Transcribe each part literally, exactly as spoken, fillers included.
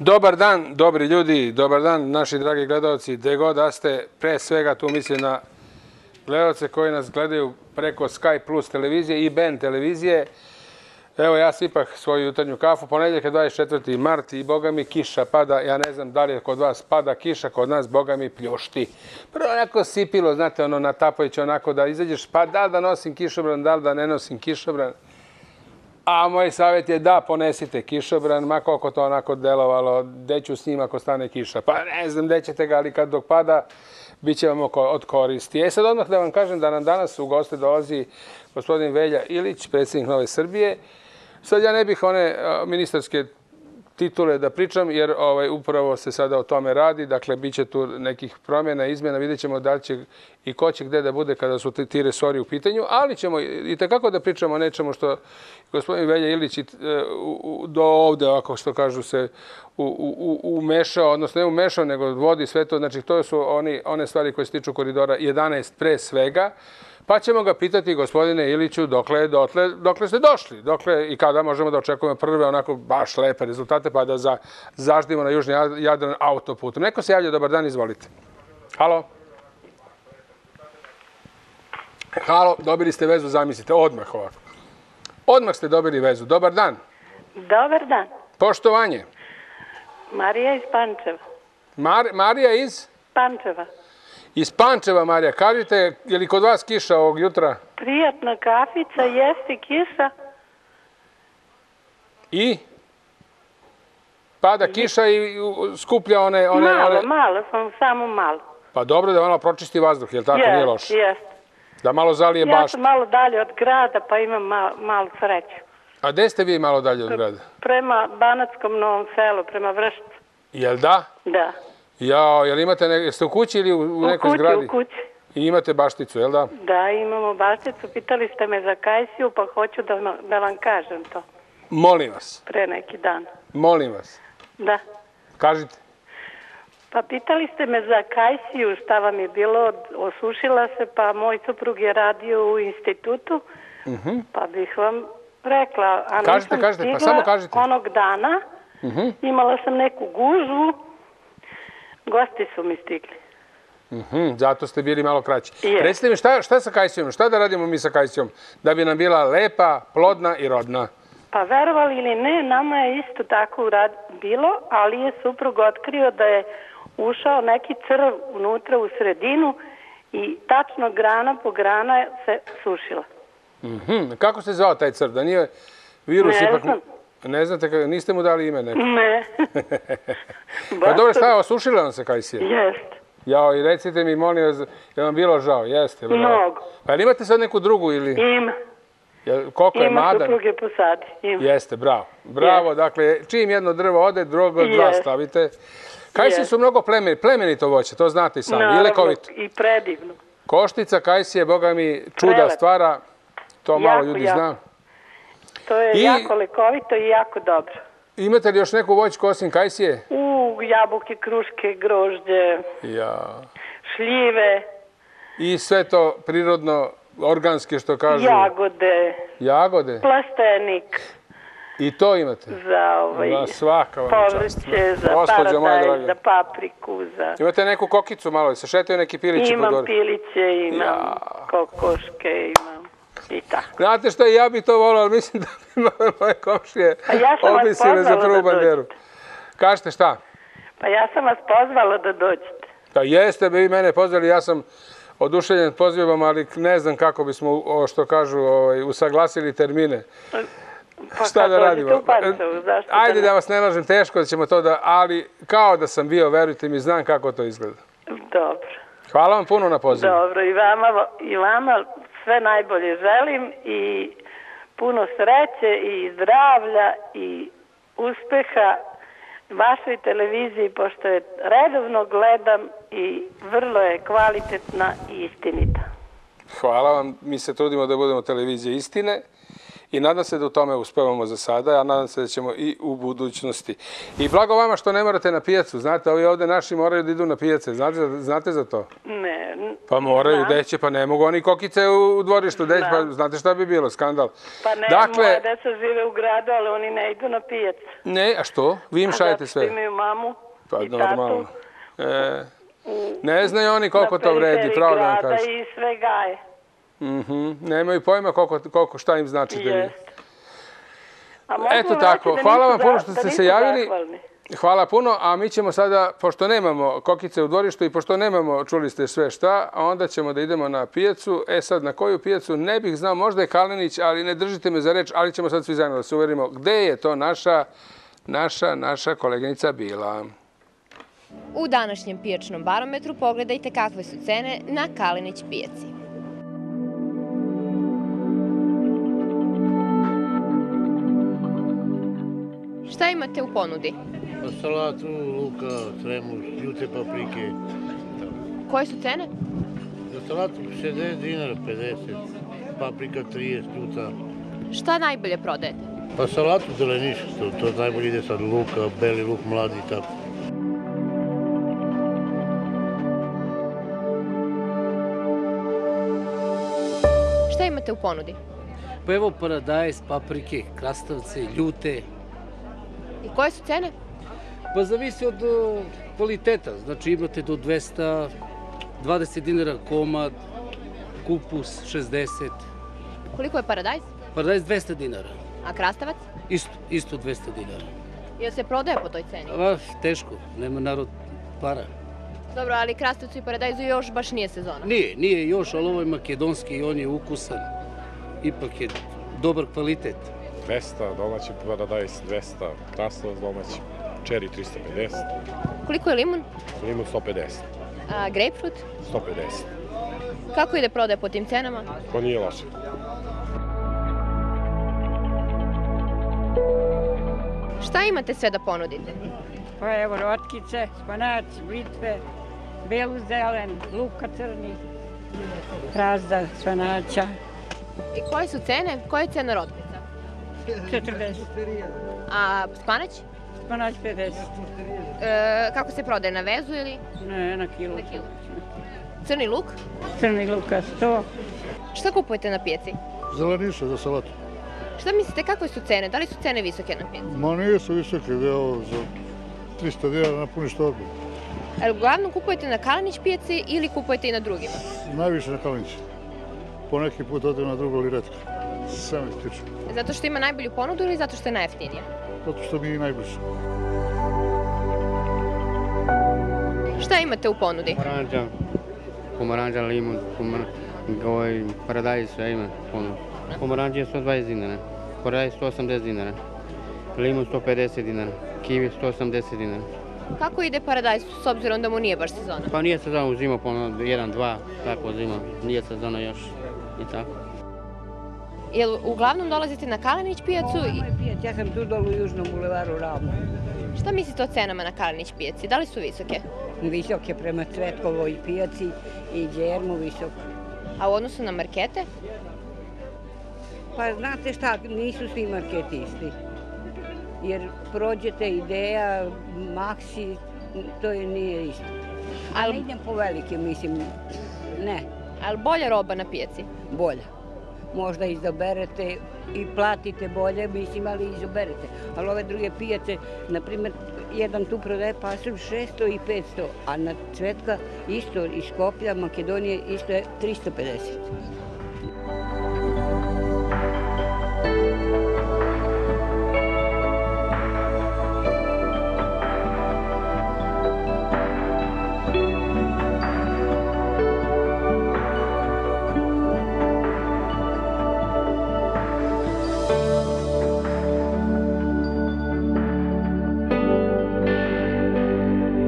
Dobar dan, dobri ljudi, dobar dan, naši dragi gledalci, gde god da ste, pre svega tu mislim na gledalce koji nas gledaju preko Sky Plus televizije i B N televizije. Evo, ja sipah svoju jutarnju kafu, ponedjeljak je dvadeset četvrti mart i boga mi kiša pada, ja ne znam da li je kod vas pada kiša, kod nas boga mi pljušti. Prvo onako sipilo, znate, ono natapajući onako da izađeš, pa da li da nosim kišobran, da li da ne nosim kišobran. A moj savjet je da ponesite kišobran, ma koliko to onako delovalo, gde ću s njim ako stane kiša. Pa ne znam gde ćete ga, ali kad dok pada, bit će vam od koristi. E sad odmah da vam kažem da nam danas u goste dolazi gospodin Velja Ilić, predsjednik Nove Srbije. Sad ja ne bih one ministarske titule da pričam, jer upravo se sada o tome radi. Dakle, bit će tu nekih promjena, izmjena, vidjet ćemo da li će i ko će gde da bude kada su ti resori u pitanju, ali ćemo i tekako da pričamo o nečemu što gospodin Velja Ilić do ovde, ovako što kažu, se umešao, odnosno ne umešao, nego vodi sve to. Znači, to su one stvari koje se tiču koridora jedanaest pre svega. Pa ćemo ga pitati, gospodine Iliću, dokle ste došli, dokle i kada možemo da očekujemo prve onako baš lepe rezultate, pa da zaždimo na Južni Jadran autoputom. Neko se javlja, dobar dan, izvolite. Halo? Halo, dobili ste vezu, zamislite, odmah ovako. Odmah ste dobili vezu, dobar dan. Dobar dan. Poštovanje. Marija iz Pančeva. Marija iz? Pančeva. Iz Pančeva, Marija. Kažite, je li kod vas kiša ovog jutra? Prijatna kafica, jeste kiša. I? Pada kiša i skuplja one... Malo, malo, samo malo. Pa dobro da malo pročisti vazduh, je li tako? Nije loše? Jeste. Da malo zalije baštu. Ja sam malo dalje od grada, pa imam malo sreću. A gde ste vi malo dalje od grada? Prema Banatskom Novom Selu, prema Vršcu. Jel da? Da. Jao, jel imate, jeste u kući ili u nekoj zgradi? U kući, u kući. I imate bašticu, jel da? Da, imamo bašticu. Pitali ste me za kajsiju, pa hoću da vam kažem to. Molim vas. Pre neki dan. Molim vas. Da. Kažite. Pa pitali ste me za kajsiju, šta vam je bilo, osušila se, pa moj suprug je radio u institutu, pa bih vam rekla, a nisam stigla onog dana, imala sam neku gužvu, gosti su mi stigli. Zato ste bili malo kraći. Recite mi, šta sa kajsijom, šta da radimo mi sa kajsijom, da bi nam bila lepa, plodna i rodna? Pa verovali ili ne, nama je isto tako bilo, ali je suprug otkrio da je ušao neki crv unutra u sredinu i tačno grana po grana se sušila. Kako se zvao taj crv? Da nije virus ipak... Ne znam. Ne znate, niste mu dali ime neko? Ne. Pa dobro, šta je, osušila vam se kajsija? Jeste. Jao, i recite mi, molim vas, je vam bilo žao? Jeste, bravo. Mnogo. Pa ili imate sad neku drugu ili... Ima. Koliko je madan? Ima supruge posadi. Jeste, bravo. Bravo, dakle, čim jedno drvo ode, drugo dva stavite. Kajsije su mnogo plemenito voće, to znate i sami. Naravno, i predivno. Koštica kajsije, boga mi, čuda stvara, to malo ljudi zna. To je jako lekovito i jako dobro. Imate li još neku voćku osim kajsije? U, jabuke, kruške, grožđe, šljive. I sve to prirodno, organske, što kažu? Jagode. Jagode? Plastenik. I to imate? Za povrće, za paradajz, za papriku, za... Imate neku kokicu malo, se šetaju neki pilići? Imam piliće, imam kokoške, imam i tako. Znate što, ja bi to volao, ali mislim da bi moje komšije obisile za prvu banderu. Kažete šta? Pa ja sam vas pozvala da dođete. Pa jeste bi vi mene pozvali, ja sam oduševljen pozivom, ali ne znam kako bismo, što kažu, usaglasili termine. Šta da radimo? Ajde da vas ne lažem, teško da ćemo to da, ali kao da sam bio, verujte mi, znam kako to izgleda. Dobro. Hvala vam puno na pozivu. Dobro, i vama sve najbolje želim i puno sreće i zdravlja i uspeha vašoj televiziji, pošto je redovno gledam i vrlo je kvalitetna i istinita. Hvala vam, mi se trudimo da budemo televizija istine i nadam se da u tome uspevamo za sada, a nadam se da ćemo i u budućnosti. I blago vama što ne morate na pijacu, znate, ovi ovde naši moraju da idu na pijace, znate za to? Ne. Pa moraju, deće, pa ne mogu oni kokice u dvorištu, deće, pa znate šta bi bilo, skandal. Pa ne, moja deca žive u gradu, ali oni ne idu na pijac. Ne, a što? Vi im šaljete sve? Zato što imaju mamu i tatu. Ne znaju oni koliko to vredi, pravo da vam kažem. Na periferiji grada i sve gaje. Nemaju pojma šta im znači da je. Eto tako, hvala vam puno što ste se javili. Hvala puno, a mi ćemo sada, pošto nemamo kokice u dvorištu i pošto nemamo, čuli ste sve šta, onda ćemo da idemo na pijacu. E sad, na koju pijacu, ne bih znao, možda je Kalenić, ali ne držite me za reč, ali ćemo sad svi zajedno da se uverimo gde je to naša, naša, naša koleginica bila. U današnjem pijačnom barometru pogledajte kakve su cene na Kalenić pijaci. Šta imate u ponudi? Salatu, luka, tremuš, ljute paprike. Koje su cene? Za salatu šezdeset dinara, pedeset, paprika trideset, ljuta. Šta najbolje prodajete? Pa salatu zelenišu, to najbolje ide sad luka, beli luk, mladi i tako. Šta imate u ponudi? Pa evo paradajz, paprike, krastavce, ljute. I koje su cene? Pa zavisi od kvaliteta, znači imate do dvesta dvadeset dinara komad, kupus šezdeset. Koliko je paradajz? Paradajz dvesta dinara. A krastavac? Isto dvesta dinara. Jel se prodaje po toj ceni? Teško, nema narod para. Dobro, ali krastavcu i paradajzu još baš nije sezona? Nije, nije još, ali ovo je makedonski i on je ukusan. Ipak je dobar kvalitet. dvesta, domaći paradajz dvesta, krastavac domaći, čeri trista pedeset. Koliko je limun? Limun sto pedeset. A grejpfrut? sto pedeset. Kako ide prodaje po tim cenama? Pa nije loše. Šta imate sve da ponudite? Pa evo rotkice, spanac, blitve, belu zelen, luka crni, razda spanaća. I koje su cene? Koja je cena rotkica? četrdeset. A spanać? Spanać pedeset. Kako se prodaje, na vezu ili? Ne, na kilu. Na kilu. Crni luk? Crni luka sto. Šta kupujete na pijaci? Zeleniša za salatu. Šta mislite, kakve su cene? Da li su cene visoke na pijaci? Ma nisu visoke, evo za trista dinara napuniš torbu. Ali uglavnom kupujete na Kalenić pijaci ili kupujete i na drugima? Najviše na Kalenić. Po neki put odem na drugo, ali retko. Sve mi tiče. Zato što ima najbolju ponudu ili zato što je najjeftinija? Zato što mi je najbliže. Šta imate u ponudi? Pomaranđa, pomaranđa, limun, paradajz, sve ima ponudu. Pomaranđa je sto dvadeset dinara, paradajz sto osamdeset dinara, limun sto pedeset dinara, kiwi sto osamdeset dinara. Kako ide paradajz s obzirom da mu nije baš sezona? Pa nije sezona, uzima po jedan, dva, tako uzima, nije sezona još i tako. Jel uglavnom dolazite na Kalenić pijacu? Ja sam tu dolu u Južnom bulevaru Ravno. Šta mislite o cenama na Kalenić pijaci? Da li su visoke? Visoke prema Cvetkovoj pijaci i Đermu visoko. A u odnosu na markete? Pa znate šta, nisu svi marketi isti. Jer prođete Ideja, Maxi, to nije isto. Ali ne idem po velike, mislim, ne. Ali bolja roba na pijaci? Bolja. Možda izaberete i platite bolje, mislim, ali izaberete. Ali ove druge pijace, na primjer, jedan tu prodaje pasulj šesto i petsto, a na Cvetka isto iz Skoplja, Makedonije, isto je trista pedeset.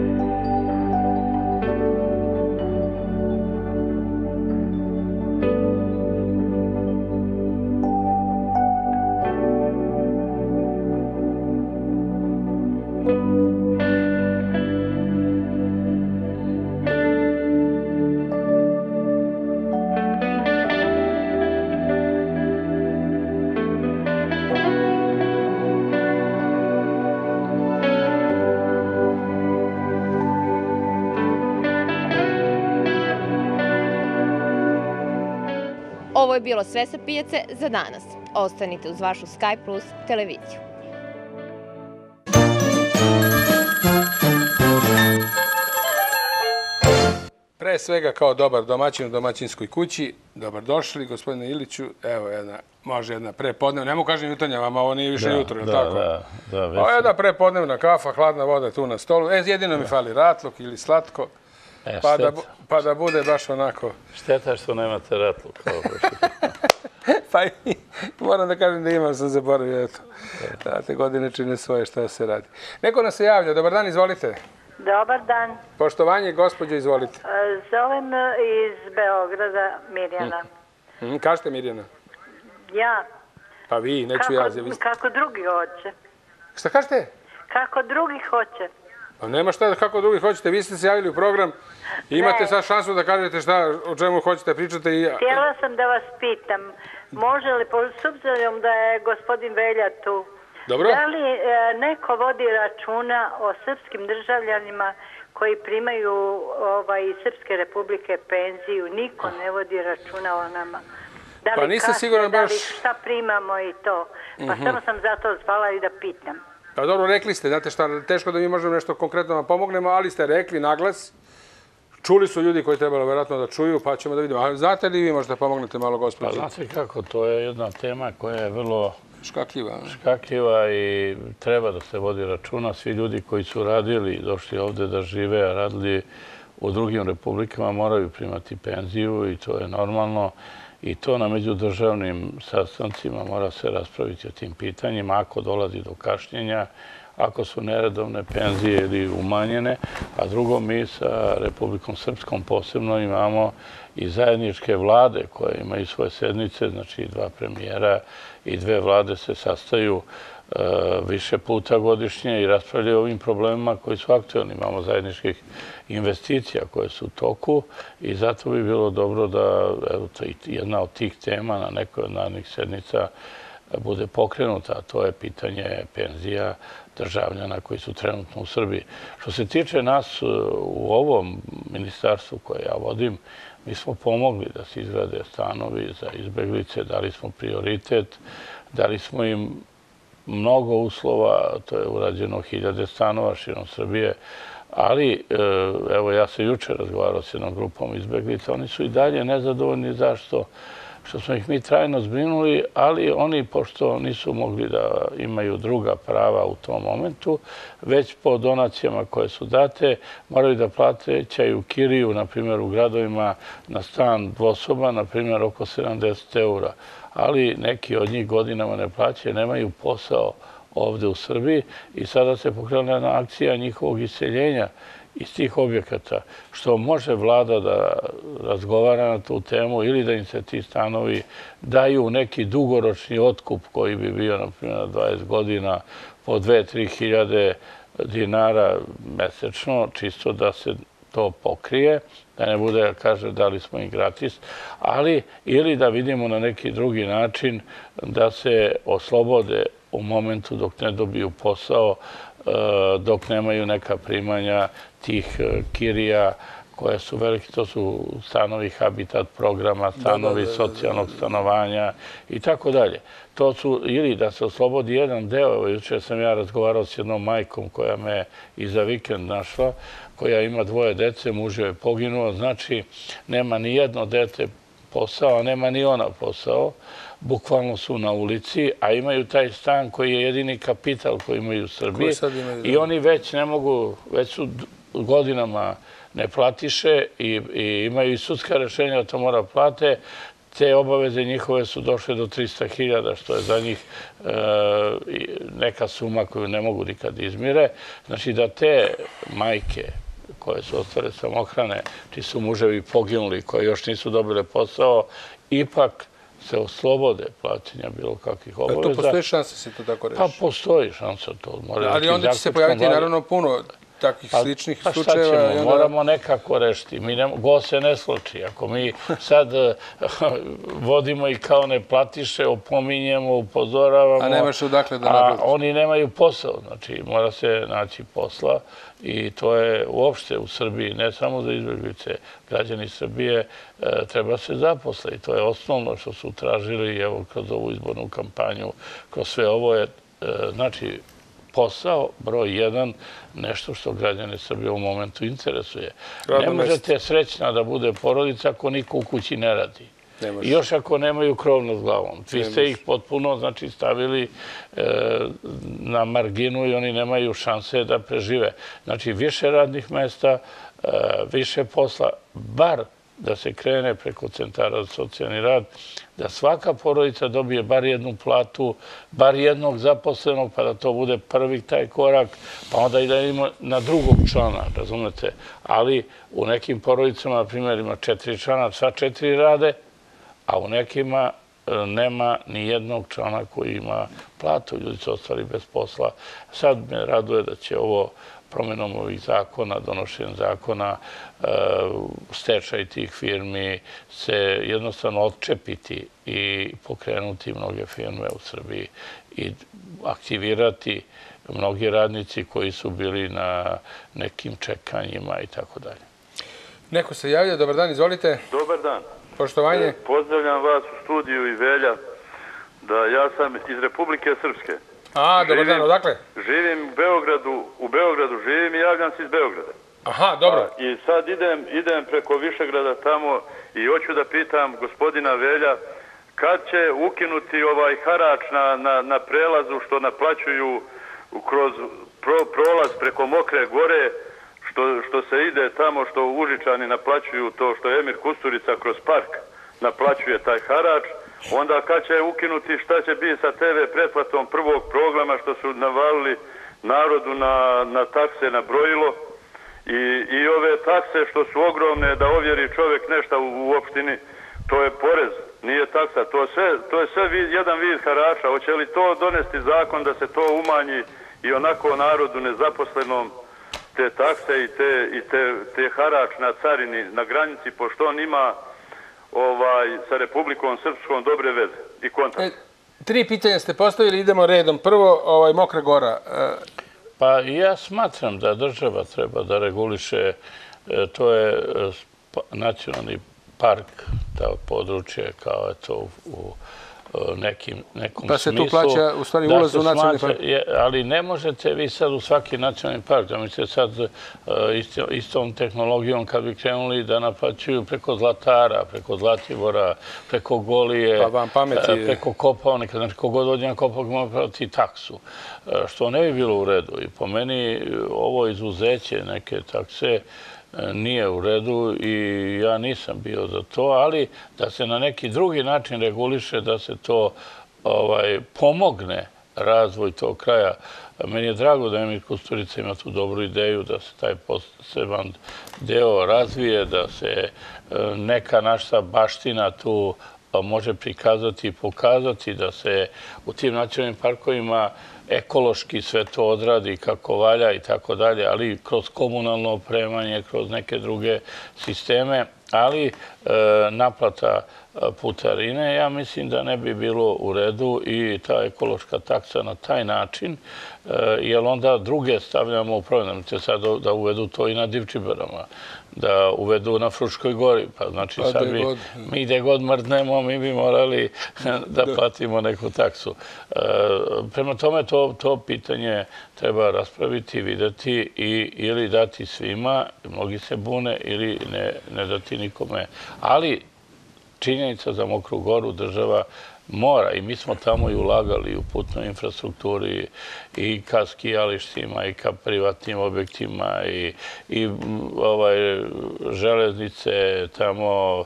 Thank you. Ovo je bilo sve sa pijace za danas. Ostanite uz vašu Sky Plus televiziju. Pre svega kao dobar domaćin u domaćinskoj kući, dobrodošli, gospodine Iliću, evo jedna, može jedna prepodnevna, ne mogu kažem jutarnja, vama ovo nije više jutro, je li tako? Da, da, da. Ovo je jedna prepodnevna kafa, hladna voda tu na stolu, e, jedino mi fali ratluk ili slatko, pa da bude baš onako... Šteta što nemate ratluk. Pa moram da kažem da imam, sam zaboravio, eto. Te godine čine svoje, šta se radi. Neko nas se javlja, dobar dan, izvolite. Dobar dan. Poštovanje, gospođo, izvolite. Zovem iz Beograda, Mirjana. Kažete, Mirjana? Ja. Pa vi, neću ja. Kako drugi hoće. Šta kažete? Kako drugi hoće. Pa nema šta kako drugi hoćete, vi ste se javili u program i imate sad šansu da kažete šta, o čemu hoćete pričati. Htjela sam da vas pitam, može li, s obzirom da je gospodin Velja tu, da li neko vodi računa o srpskim državljanima koji primaju iz Srpske republike penziju? Niko ne vodi računa o nama. Pa nisam siguran baš... Da li šta primamo i to? Pa samo sam zato zvala i da pitam. Pa dobro, rekli ste, znate šta, teško da mi možemo nešto konkretno vam pomognemo, ali ste rekli naglas, čuli su ljudi koji trebalo vjerojatno da čuju, pa ćemo da vidimo. Ali znate li vi možda pomognete malo, gospođo? Pa znate kako, to je jedna tema koja je vrlo škakljiva škakljiva i treba da se vodi računa. Svi ljudi koji su radili, došli ovde da žive, a radili u drugim republikama, moraju primati penziju i to je normalno. I to na međudržavnim sastancima mora se raspraviti o tim pitanjima. Ako dolazi do kašnjenja, ako su neredovne penzije ili umanjene, a drugo, mi sa Republikom Srpskom posebno imamo i zajedničke vlade koje imaju svoje sednice, znači dva premijera i dve vlade se sastaju više puta godišnje i raspravljaju o ovim problemima koji su aktualni. Imamo zajedničkih investicija koje su u toku i zato bi bilo dobro da jedna od tih tema na nekoj od narednih sednica bude pokrenuta, a to je pitanje penzija državljana koji su trenutno u Srbiji. Što se tiče nas u ovom ministarstvu koje ja vodim, mi smo pomogli da se izgrade stanovi za izbeglice, dali smo prioritet, dali smo im mnogo uslova, to je urađeno hiljade stanova širom Srbije, ali evo ja se juče razgovarao s jednom grupom izbeglica, oni su i dalje nezadovoljni zašto što smo ih mi trajno zbrinuli, ali oni, pošto nisu mogli da imaju druga prava u tom momentu, već po donacijama koje su date, moraju da plaćaju kiriju, na primjer u gradovima na stan dvosoba, na primjer oko sedamdeset eura. Ali neki od njih godinama ne plaćaju, nemaju posao ovde u Srbiji i sada se pokrenula jedna akcija njihovog iseljenja iz tih objekata, što može vlada da razgovara na tu temu ili da im se ti stanovi daju neki dugoročni otkup koji bi bio, na primjer, na dvadeset godina po dve do tri hiljade dinara mesečno, čisto da se to pokrije, da ne bude, kaže, dali smo im gratis, ali ili da vidimo na neki drugi način da se oslobode u momentu dok ne dobiju posao, dok nemaju neka primanja tih kirija koje su velike, to su stanovi Habitat programa, stanovi socijalnog stanovanja i tako dalje. To su, ili da se oslobodi jedan deo, evo jučer sam ja razgovarao s jednom majkom koja me i za vikend našla, koja ima dvoje dece, muž je poginuo, znači nema ni jedno dete posao, a nema ni ona posao, bukvalno su na ulici, a imaju taj stan koji je jedini kapital koji imaju u Srbiji i oni već ne mogu, već su godinama ne platiše i imaju i sudska rešenja da to mora plate. Te obaveze njihove su došle do trista hiljada, što je za njih neka suma koju ne mogu nikad izmire. Znači da te majke koje su ostale samohrane, čiji su muževi poginuli, koje još nisu dobile posao, ipak se oslobode plaćanja bilo kakvih obaveza. To postoji šansa se to tako reći? Pa postoji šansa to. Ali onda će se pojaviti naravno puno takvih sličnih slučajeva. slučajeva. Pa šta ćemo, moramo nekako rešiti. Go se ne sluči. Ako mi sad vodimo i kao ne platiše, opominjemo, upozoravamo. A nemaš odakle da naplatiš. A oni nemaju posao. Znači, mora se naći posla i to je uopšte u Srbiji, ne samo za izbjeglice, građani Srbije treba se zaposliti. To je osnovno što su tražili, evo, kroz ovu izbornu kampanju, kroz sve ovo je, znači, posao, broj jedan, nešto što građane Srbije u momentu interesuje. Ne možete srećna da bude porodica ako niko u kući ne radi. I još ako nemaju krov nad glavom. Vi ste ih potpuno, znači, stavili na marginu i oni nemaju šanse da prežive. Znači, više radnih mesta, više posla, bar da se krene preko centara za socijalni rad, da svaka porodica dobije bar jednu platu, bar jednog zaposlenog, pa da to bude prvi taj korak, pa onda i da idemo na drugog člana, razumete? Ali u nekim porodicama, na primjer, ima četiri člana, sva četiri rade, a u nekima nema ni jednog člana koji ima platu. Ljudi su ostali bez posla. Sad me raduje da će ovo promjenom ovih zakona, donošenjem zakona, stečaj tih firmi se jednostavno odčepiti i pokrenuti mnoge firme u Srbiji i aktivirati mnogi radnici koji su bili na nekim čekanjima i tako dalje. Neko se javlja. Dobar dan, izvolite. Dobar dan. Poštovanje. Pozdravljam vas u studiju i Velja. Da, ja sam iz Republike Srpske. A, dobar dan, odakle? Živim u Beogradu, u Beogradu živim i javljam se iz Beograda. Aha, dobro. I sad idem, idem preko Višegrada tamo i hoću da pitam gospodina Velja kad će ukinuti ovaj harač na, na, na prelazu što naplaćuju kroz pro, prolaz preko Mokre gore, što, što se ide tamo, što Užičani naplaćuju to, što Emir Kusturica kroz park naplaćuje taj harač. Onda kad će ukinuti, šta će biti sa te ve pretplatom prvog programa što su navalili narodu na, na takse, na brojilo i, i ove takse što su ogromne da ovjeri čovjek nešto u, u opštini, to je porez, nije taksa, to, sve, to je sve vid, jedan vid harača. Hoće li to donesti zakon da se to umanji i onako narodu nezaposlenom te takse i te, i te, te harač na carini, na granici, pošto on ima ovaj, sa Republikom Srpskom dobre veze i kontakt. E, tri pitanja ste postavili, idemo redom. Prvo, ovaj, Mokra Gora. E... Pa ja smatram da država treba da reguliše, e, to je nacionalni park, ta područje kao je to u nekim, nekom smislu. Pa se tu plaća u stvari ulaz u nacionalni park. Je, ali ne možete vi sad u svaki nacionalni park, da mi ste sad isto, istom tehnologijom kad bi krenuli da naplaćuju preko Zlatara, preko Zlatibora, preko Golije, pa vam pameti... preko Kopaonika, znači kogod dođe na Kopaonik mora platiti taksu, što ne bi bilo u redu. I po meni ovo izuzeće neke takse nije u redu i ja nisam bio za to, ali da se na neki drugi način reguliše, da se to ovaj, pomogne razvoj tog kraja. Meni je drago da Emir Kusturica ima tu dobru ideju da se taj poseban deo razvije, da se neka naša baština tu može prikazati i pokazati, da se u tim nacionalnim parkovima ekološki sve to odradi kako valja i tako dalje, ali kroz komunalno opremanje, kroz neke druge sisteme, ali e, naplata putarine, ja mislim da ne bi bilo u redu i ta ekološka taksa na taj način, e, jer onda druge stavljamo u problem. Će sad da uvedu to i na Divčibarama, da uvedu na Fruškoj gori, pa znači pa sad bi, mi gde god mrdnemo, mi bi morali da platimo neku taksu. E, prema tome to, to pitanje treba raspraviti, videti i ili dati svima, mnogi se bune, ili ne, ne dati nikome. Ali činjenica za Mokru Goru država mora, i mi smo tamo i ulagali u putnoj infrastrukturi i ka skijalištima i ka privatnim objektima i, i ovaj, železnice tamo.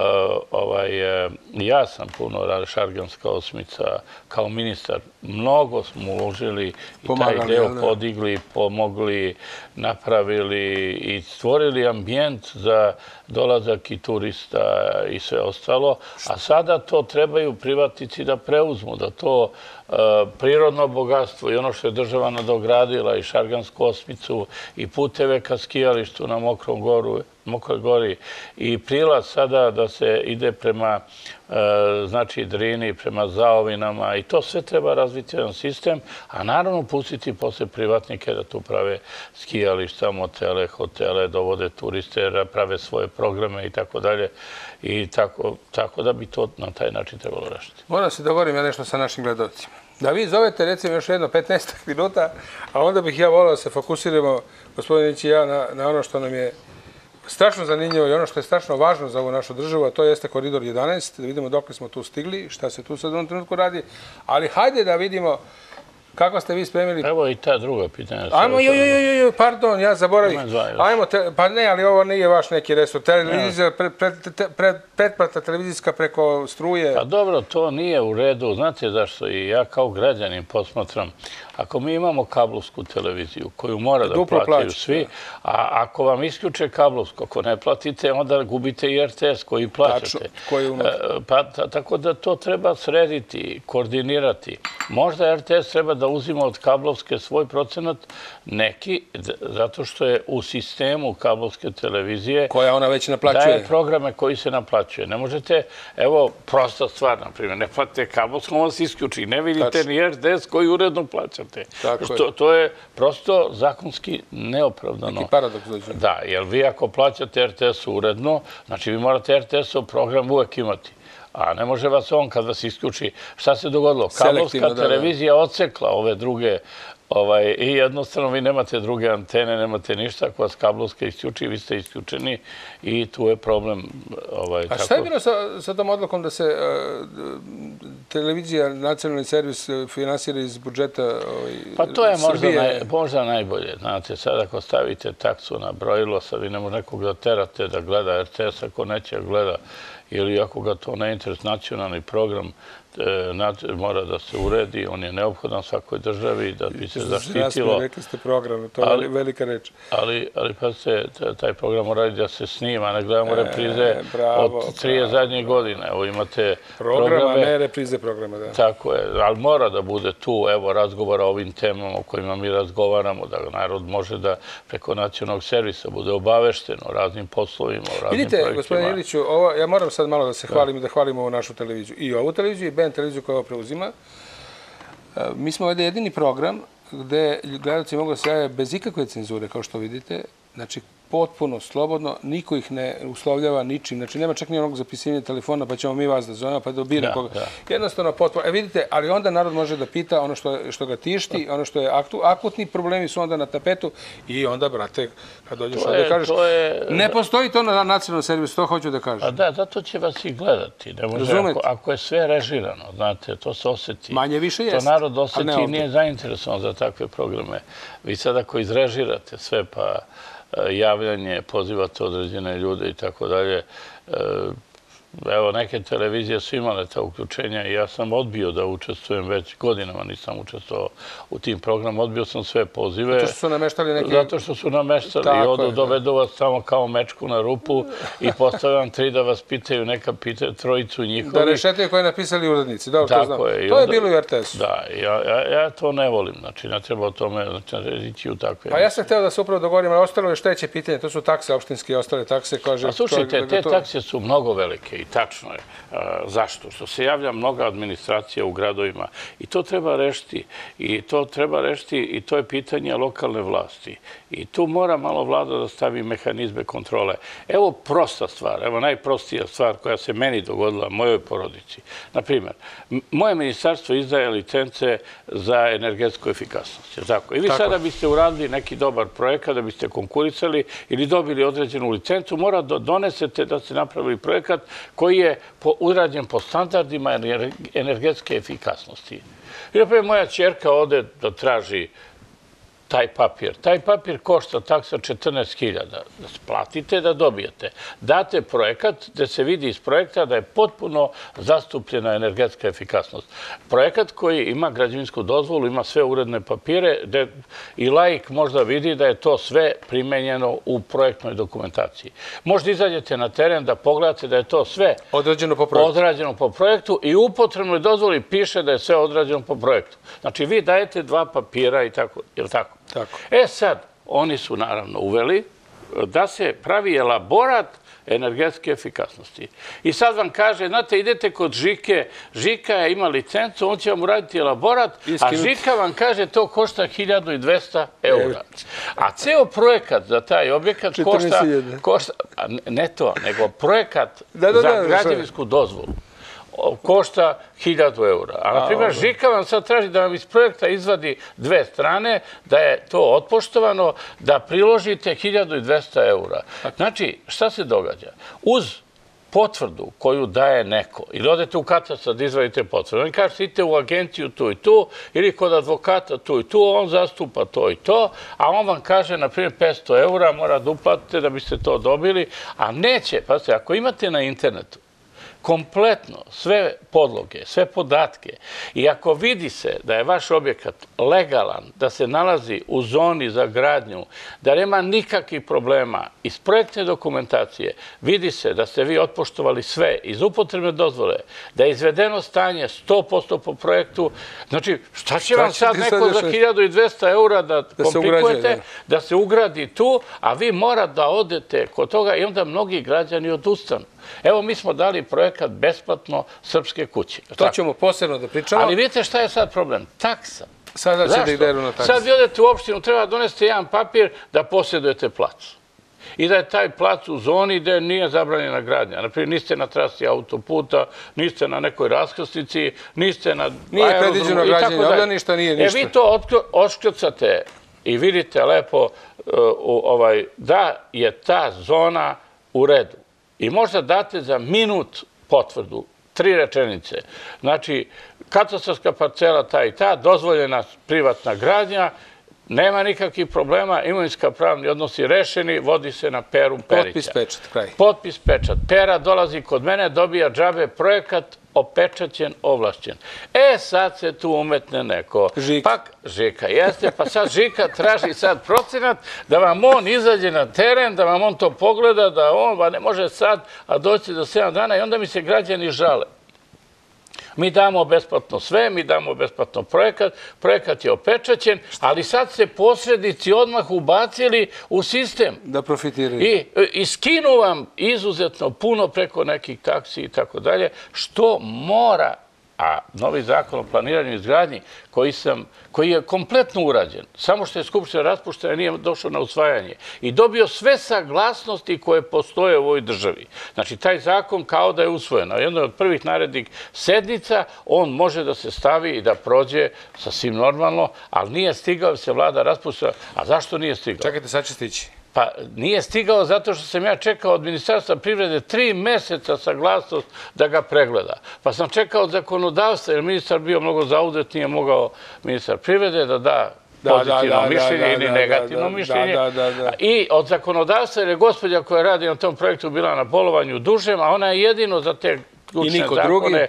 Ovaj, ja sam puno radio, Šarganska osmica, kao ministar. Mnogo smo uložili i taj deo podigli, pomogli, napravili i stvorili ambijent za dolazak i turista i sve ostalo. A sada to trebaju privatni privatnici da preuzmu, da to prirodno bogatstvo i ono što je država nadogradila i Šargansku osmicu i puteve ka skijalištu na Mokrom goru, Mokroj gori i prilaz sada da se ide prema znači Drini, prema Zaovinama i to sve treba razviti jedan sistem, a naravno pustiti posle privatnike da tu prave skijališta, motele, hotele, dovode turiste, prave svoje programe i tako dalje i tako da bi to na taj način trebalo rešiti. Moram se dogovorim ja nešto sa našim gledalcima. Da vi zovete recimo još jedno petnaest minuta, a onda bih ja volao da se fokusiramo, gospodinić i ja, na ono što nam je strašno zanimljivo i ono što je strašno važno za ovu našu državu, a to jeste koridor jedanaest, da vidimo dok smo tu stigli, šta se tu sad u ovom trenutku radi, ali hajde da vidimo kako ste vi spremili... Evo i ta druga pitanja. Ajmo, joj, joj, joj, pardon, ja zaboravim. Ajmo, pa ne, ali ovo nije vaš neki resor. Televizija, pretplata televizijska preko struje. Pa dobro, to nije u redu. Znate zašto i ja kao građanin posmatram. Ako mi imamo kablovsku televiziju koju mora da plaćaju svi, a ako vam isključe kablovsku, ako ne platite, onda gubite i R T S koji plaćate. Tako da to treba srediti, koordinirati. Možda R T S treba da uzima od kablovske svoj procenat neki, zato što je u sistemu kablovske televizije koja ona već naplaćuje. Daje programe koji se naplaćuje. Ne možete, evo, prosta stvar, na primjer, ne platite kablovsku, on se isključi. Ne vidite ni R T S koji uredno plaćate. To je prosto zakonski neopravdano. Neki paradoks dođe. Da, jer vi ako plaćate R T S uredno, znači vi morate R T S-ov program uvek imati. A ne može vas on kad vas isključi. Šta se dogodilo? Kablovska televizija odsekla ove druge i jednostavno vi nemate druge antene, nemate ništa. Ako vas kablovska isključi, vi ste isključeni i tu je problem. A šta je bilo sa tom odlukom da se televizija, nacionalni servis finansira iz budžeta Srbije? Pa to je možda najbolje. Znate, sad ako stavite taksu na brojilo, sad vi ne može nekog da terate da gleda R T S ako neće da gleda ili ako ga to ne interesuje, nacionalni program mora da se uredi, on je neophodan svakoj državi da bi se zaštitilo. Rekli ste program, to je velika reč. Ali pa se taj program mora da se snima, ne gledamo reprize od trije zadnje godine. Evo imate programa, ne reprize programa, da. Tako je, ali mora da bude tu, evo, razgovora o ovim temama o kojima mi razgovaramo, da narod može da preko nacionalnog servisa bude obavešten o raznim poslovima, o raznim projektima. Vidite, gospodine Iliću, ja moram sad malo da se hvalim i da hvalim ovu našu televiziju. I ovu televiziju i B N televiziju koja ovo preuzima. Mi smo ovdje jedini program gde gledalci mogu da se jave bez ikakve cenzure, kao što vidite. Znači, potpuno slobodno, niko ih ne uslovljava ničim. Znači, nema čak ni onog zapisivanja telefona, pa ćemo mi vas da zovemo, pa da obira koga. Jednostavno, potpuno. E, vidite, ali onda narod može da pita ono što ga tišti, ono što je akutni problemi su onda na tapetu i onda, brate, kad dođeš ovdje kažeš, ne postoji to na nacionalnom servisu, to hoću da kažem. A da, zato će vas i gledati. Ako je sve režirano, znate, to se osjeti. Manje više jeste. To narod osjeti i nije zainteresovan za takve programe. Vi sad ako izrežirate sve, pa javljanje, pozivate određene ljude i tako dalje. Evo, neke televizije su imale ta uključenja i ja sam odbio da učestvujem, već godinama nisam učestvovao u tim programu, odbio sam sve pozive. Zato što su nameštali neki... Zato što su nameštali i odu dovedu vas samo kao mečku na rupu i postavljam tri da vas pitaju neka pitaju, trojicu njihovi. Da rešetaju koje napisali urednici, dobro, to znam. To je bilo i u R T S-u. Da, ja to ne volim, znači ne treba o tome ići u takve... Pa ja sam hteo da se upravo dogovorim, ali ostalo je šteće pitanje, to su takse, opštinske i ostale takse. A slušajte, te takse su mnogo velike. I tačno je. Zašto? Što se javlja mnoga administracija u gradovima i to treba rešiti. I to treba rešiti i to je pitanje lokalne vlasti. I tu mora malo vlada da stavi mehanizme kontrole. Evo prosta stvar, evo najprostija stvar koja se meni dogodila, mojoj porodici. Naprimjer, moje ministarstvo izdaje licence za energetsku efikasnost. I vi sada biste uradili neki dobar projekat, da biste konkurisali ili dobili određenu licencu, mora da donesete da ste napravili projekat koji je urađen po standardima energetske efikasnosti. I naprijed moja ćerka ode da traži taj papir. Taj papir košta taksa četrnaest hiljada. Platite da dobijete. Date projekat gde se vidi iz projekta da je potpuno zastupljena energetska efikasnost. Projekat koji ima građevinsku dozvolu, ima sve uredne papire gde i laik možda vidi da je to sve primenjeno u projektnoj dokumentaciji. Možda izađete na teren da pogledate da je to sve odrađeno po projektu, odrađeno po projektu i u upotrebnoj dozvoli piše da je sve odrađeno po projektu. Znači, vi dajete dva papira i tako, je li tako? Tako. E sad, oni su naravno uveli da se pravi elaborat energetske efikasnosti. I sad vam kaže, znate, idete kod Žike, Žika ima licencu, on će vam uraditi elaborat, a Žika vam kaže to košta hiljadu dvesta eura. A ceo projekat za taj objekat košta, ne to, nego projekat za građevinsku dozvolu košta hiljadu eura. A, na primjer, Žika vam sad traži da vam iz projekta izvadi dve strane, da je to otpoštovano, da priložite hiljadu dvesta eura. Znači, šta se događa? Uz potvrdu koju daje neko, ili odete u katastar da izvadite potvrdu, oni kažete idite u agenciju tu i tu, ili kod advokata tu i tu, on zastupa to i to, a on vam kaže, na primjer, petsto eura mora da uplatite da biste to dobili, a neće, pa se, ako imate na internetu kompletno sve podloge, sve podatke i ako vidi se da je vaš objekat legalan, da se nalazi u zoni za gradnju, da nema nikakvih problema iz projektne dokumentacije, vidi se da ste vi otpoštovali sve iz upotrebne dozvole, da je izvedeno stanje sto posto po projektu, znači šta će vam sad neko za hiljadu dvesta eura da komplikujete, da se ugradi tu, a vi morate da odete kod toga i onda mnogi građani odustanu. Evo, mi smo dali projekat besplatno Srpske kuće. To ćemo posebno da pričamo. Ali vidite šta je sad problem? Taksa. Sada će da ide na taksa. Sad vi odete u opštinu, treba donesti jedan papir da posjedujete plac. I da je taj plac u zoni gde nije zabranjena gradnja. Naprimjer, niste na trasi autoputa, niste na nekoj raskrsnici, niste na aerodromu. Nije predviđeno građenje obdaništa, nije ništa. E, vi to otškrcate i vidite lepo da je ta zona u redu. I možda date za minut potvrdu, tri rečenice. Znači, katastarska parcela ta i ta, dozvoljena privatna gradnja, nema nikakvih problema, imovinska pravni odnosi rešeni, vodi se na Peru Perića. Potpis, pečat, kraj. Potpis, pečat. Pera dolazi kod mene, dobija džabe projekat, opečaćen, ovlašćen. E, sad se tu umetne neko. Žika. Žika, jeste, pa sad Žika traži sad procenat da vam on izađe na teren, da vam on to pogleda, da on ne može sad, a doći za sedam dana i onda mi se građani žale. Mi damo besplatno sve, mi damo besplatno projekat, projekat je opečaćen, ali sad se posrednici odmah ubacili u sistem. Da profitiraju. I, i skinu vam izuzetno puno preko nekih taksi i tako dalje, što mora, a novi zakon o planiranju i izgradnji, koji, sam, koji je kompletno urađen, samo što je Skupština raspuštena, nije došao na usvajanje i dobio sve saglasnosti koje postoje u ovoj državi. Znači, taj zakon kao da je usvojen. Na jednoj od prvih narednih sednica on može da se stavi i da prođe sasvim normalno, ali nije stigao, se vlada raspuštena. A zašto nije stigao? Čekajte, sad će stići. Pa nije stigao zato što sam ja čekao od Ministarstva privrede tri meseca saglasnost da ga pregleda. Pa sam čekao od zakonodavstva, jer ministar bio mnogo zauzet, nije mogao ministar privrede da da pozitivno mišljenje ili negativno mišljenje. I od zakonodavstva, jer je gospođa koja radi na tom projektu bila na bolovanju dužem, a ona je jedino za te ključne zakone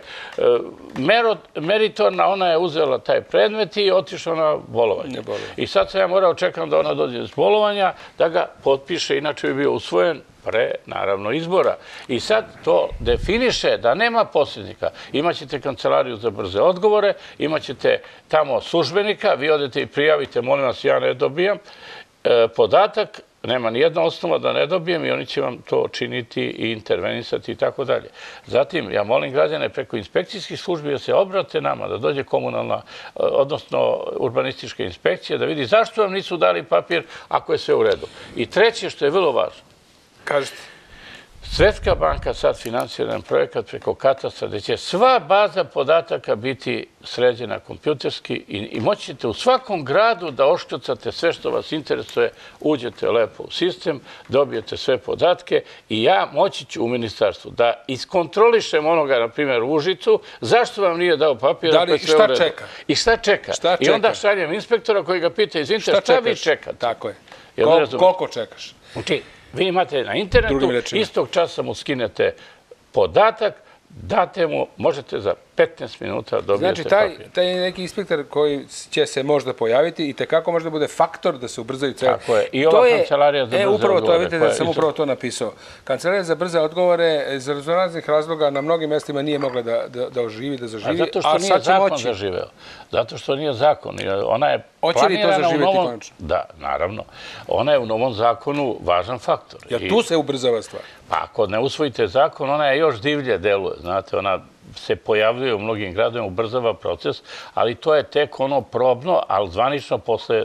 meritorna, ona je uzela taj predmet i otišla na bolovanje. I sad sam ja morao čekam da ona dođe s bolovanja, da ga potpiše, inače bi bio usvojen pre, naravno, izbora. I sad to definiše da nema posrednika. Imaćete kancelariju za brze odgovore, imaćete tamo službenika, vi odete i prijavite, molim vas, ja ne dobijam podatak, nema ni jedna osnova da ne dobijem i oni će vam to činiti i intervenisati i tako dalje. Zatim, ja molim građane preko inspekcijskih službi da se obrate nama, da dođe komunalna, odnosno urbanistička inspekcija, da vidi zašto vam nisu dali papir ako je sve u redu. I treće, što je vrlo važno. Kažete. Svetska banka sad finansira jedan projekat preko katastra gde će sva baza podataka biti sređena kompjuterski i moći ćete u svakom gradu da oštucate sve što vas interesuje, uđete lepo u sistem, dobijete sve podatke i ja moći ću u ministarstvu da iskontrolišem onoga, na primjer, u Užicu, zašto vam nije dao papir? Da li, šta čeka? I šta čeka? I onda šaljem inspektora koji ga pita, izvinite, šta vi čekate? Tako je. Koliko čekaš? Znači, vi imate na internetu, istog časa mu skinete podatak, date mu, možete za petnaest minuta dobijete papir. Znači, taj neki inspektor koji će se možda pojaviti i tekako možda bude faktor da se ubrzaju cele. Tako je. I ova kancelarija za brze odgovore. Upravo to, vidite da sam upravo to napisao. Kancelarija za brze odgovore iz raznih razloga na mnogim mestima nije mogla da oživi, da zaživi. Zato što nije zakon zaživeo. Zato što nije zakon. Ona je planirana u novom... Da, naravno. Ona je u novom zakonu važan faktor. Jer tu se ubrzava stvar. Pa ako ne usvojite zakon, ona je još divlje deluje. Znate, ona se pojavljuje u mnogim gradovima, ubrzava proces, ali to je tek ono probno, ali zvanično posle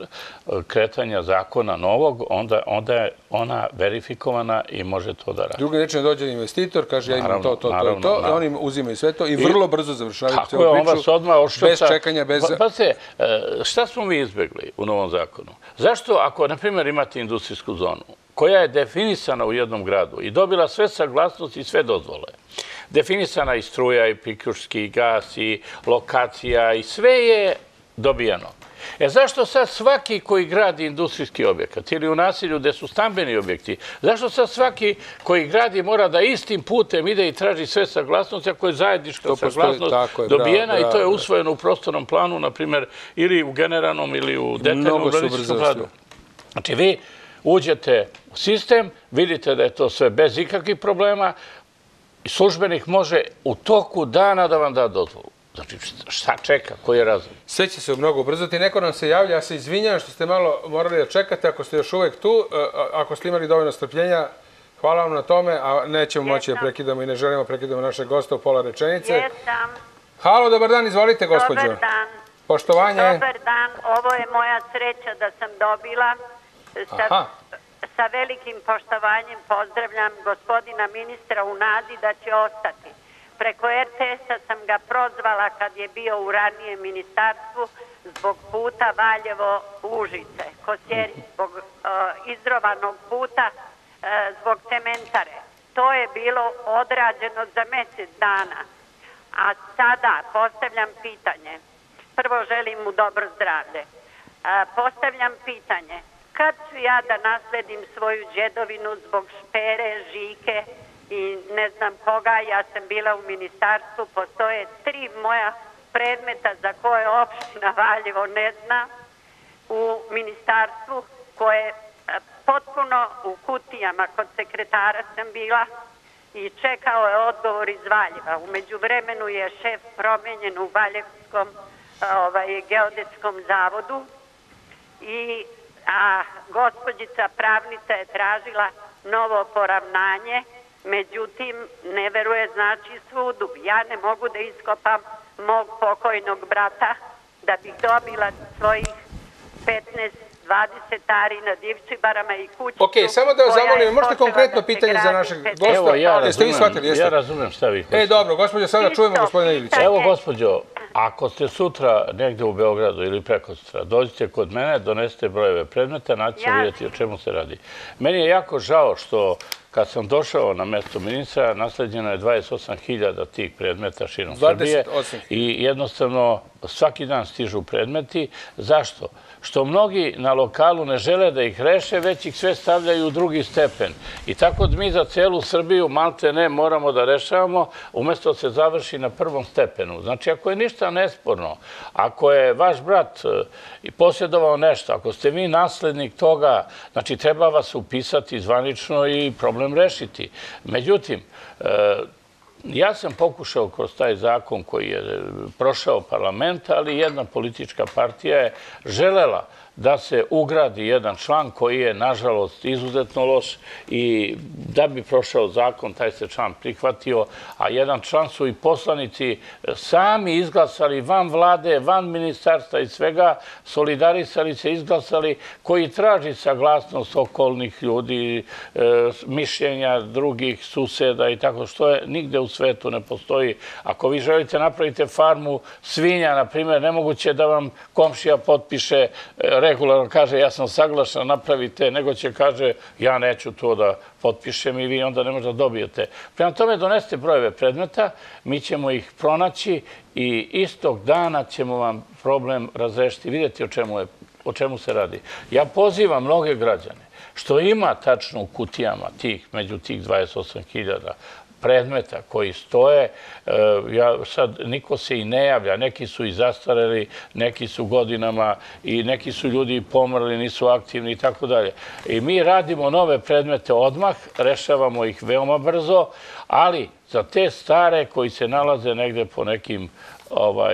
kretanja zakona novog, onda je ona verifikovana i može to da radi. Drugi reči, dođe investitor, kaže ja imam to, to, to i to, i oni uzimaju sve to i vrlo brzo završavaju cijelu priču, bez čekanja, bez... Pa se, šta smo mi izbegli u novom zakonu? Zašto, ako, na primjer, imate industrijsku zonu, koja je definisana u jednom gradu i dobila sve saglasnosti i sve dozvole, definisana i struja, i priključki, i gas, i lokacija, i sve je dobijeno. E zašto sad svaki koji gradi industrijski objekat ili u nasilju gde su stambeni objekti, zašto sad svaki koji gradi mora da istim putem ide i traži sve saglasnosti, ako je zajednička saglasnost dobijena i to je usvojeno u prostornom planu, na primjer, ili u generalnom ili u detaljnom urbanističkom planu. Znači vi uđete u sistem, vidite da je to sve bez ikakvih problema, službenik može u toku dana da vam da dozvolu. Znači, šta čeka, koji je razlog? Sve će se mnogo ubrzati. Neko nam se javlja, ja se izvinjam što ste malo morali da čekate, ako ste još uvek tu, ako ste imali dovoljno strpljenja, hvala vam na tome, a nećemo moći da prekidamo i ne želimo prekidamo našeg gosta u pola rečenice. Jesam. Halo, dobar dan, izvolite, gospođo. Dobar dan. Poštovanje. Dobar dan, ovo je moja sreća da sam dobila. Sa velikim poštovanjem pozdravljam gospodina ministra u nadi da će ostati. Preko er te es-a sam ga prozvala kad je bio u ranijem ministarstvu zbog puta Valjevo-Užice, Kosjeri, zbog izrovanog puta, zbog cementare. To je bilo odrađeno za mesec dana. A sada postavljam pitanje. Prvo želim mu dobro zdravlje. Postavljam pitanje. Kad ću ja da nasledim svoju džedovinu zbog Špere, Žike i ne znam koga, ja sam bila u ministarstvu, postoje tri moja predmeta za koje opština Valjevo ne zna u ministarstvu, koje potpuno u kutijama kod sekretara sam bila i čekao je odgovor iz Valjeva. Umeđu vremenu je šef promenjen u Valjevskom geodetskom zavodu i a gospođica pravnica je tražila novo poravnanje, međutim ne veruje znači sudu. Ja ne mogu da iskopam mog pokojnog brata da bih dobila svojih petnaest dvadeset ari na Divčibarama i kućicu. Ok, samo da vas zamolim, možete konkretno pitanje za našeg gosta? Evo, ja razumem šta vi hoćete. E, dobro, gospođo, sada čujemo gospodina Ilića. Evo, gospođo, ako ste sutra negde u Beogradu ili preko sutra, dođite kod mene, donesete brojeve predmeta, naćete vidjeti o čemu se radi. Meni je jako žao što kad sam došao na mesto ministra, nasleđeno je dvadeset osam hiljada tih predmeta širom Srbije i jednostavno svaki dan stižu predmeti. Zašto? Što mnogi na lokalu ne žele da ih reše, već ih sve stavljaju u drugi stepen. I tako da mi za celu Srbiju malte ne moramo da rešavamo, umjesto da se završi na prvom stepenu. Znači, ako je ništa nesporno, ako je vaš brat posjedovao nešto, ako ste vi naslednik toga, znači treba vas upisati zvanično i problem rešiti. Međutim, Ja sam pokušao kroz taj zakon koji je prošao parlament, ali jedna politička partija je želela da se ugradi jedan član koji je, nažalost, izuzetno loš i da bi prošao zakon, taj se član prihvatio, a jedan član su i poslanici sami izglasali van vlade, van ministarstva i svega, solidarisali se, izglasali, koji traži saglasnost okolnih ljudi, mišljenja drugih suseda i tako što je nigde u svetu ne postoji. Ako vi želite napravite farmu svinja, na primjer, nemoguće da vam komšija potpiše regularno, kaže ja sam saglašan, napravite, nego će kaže ja neću to da potpišem i vi onda ne možete da dobijete. Prema tome donesete brojeve predmeta, mi ćemo ih pronaći i istog dana ćemo vam problem razrešiti. Vidjeti o čemu, je, o čemu se radi. Ja pozivam mnoge građane, što ima tačno u kutijama tih, među tih dvadeset osam hiljada predmeta koji stoje, ja sad niko se i ne javlja, neki su i zastareli, neki su godinama i neki su ljudi pomrli, nisu aktivni i tako dalje. I mi radimo nove predmete odmah, rešavamo ih veoma brzo, ali za te stare koji se nalaze negde po nekim ovaj,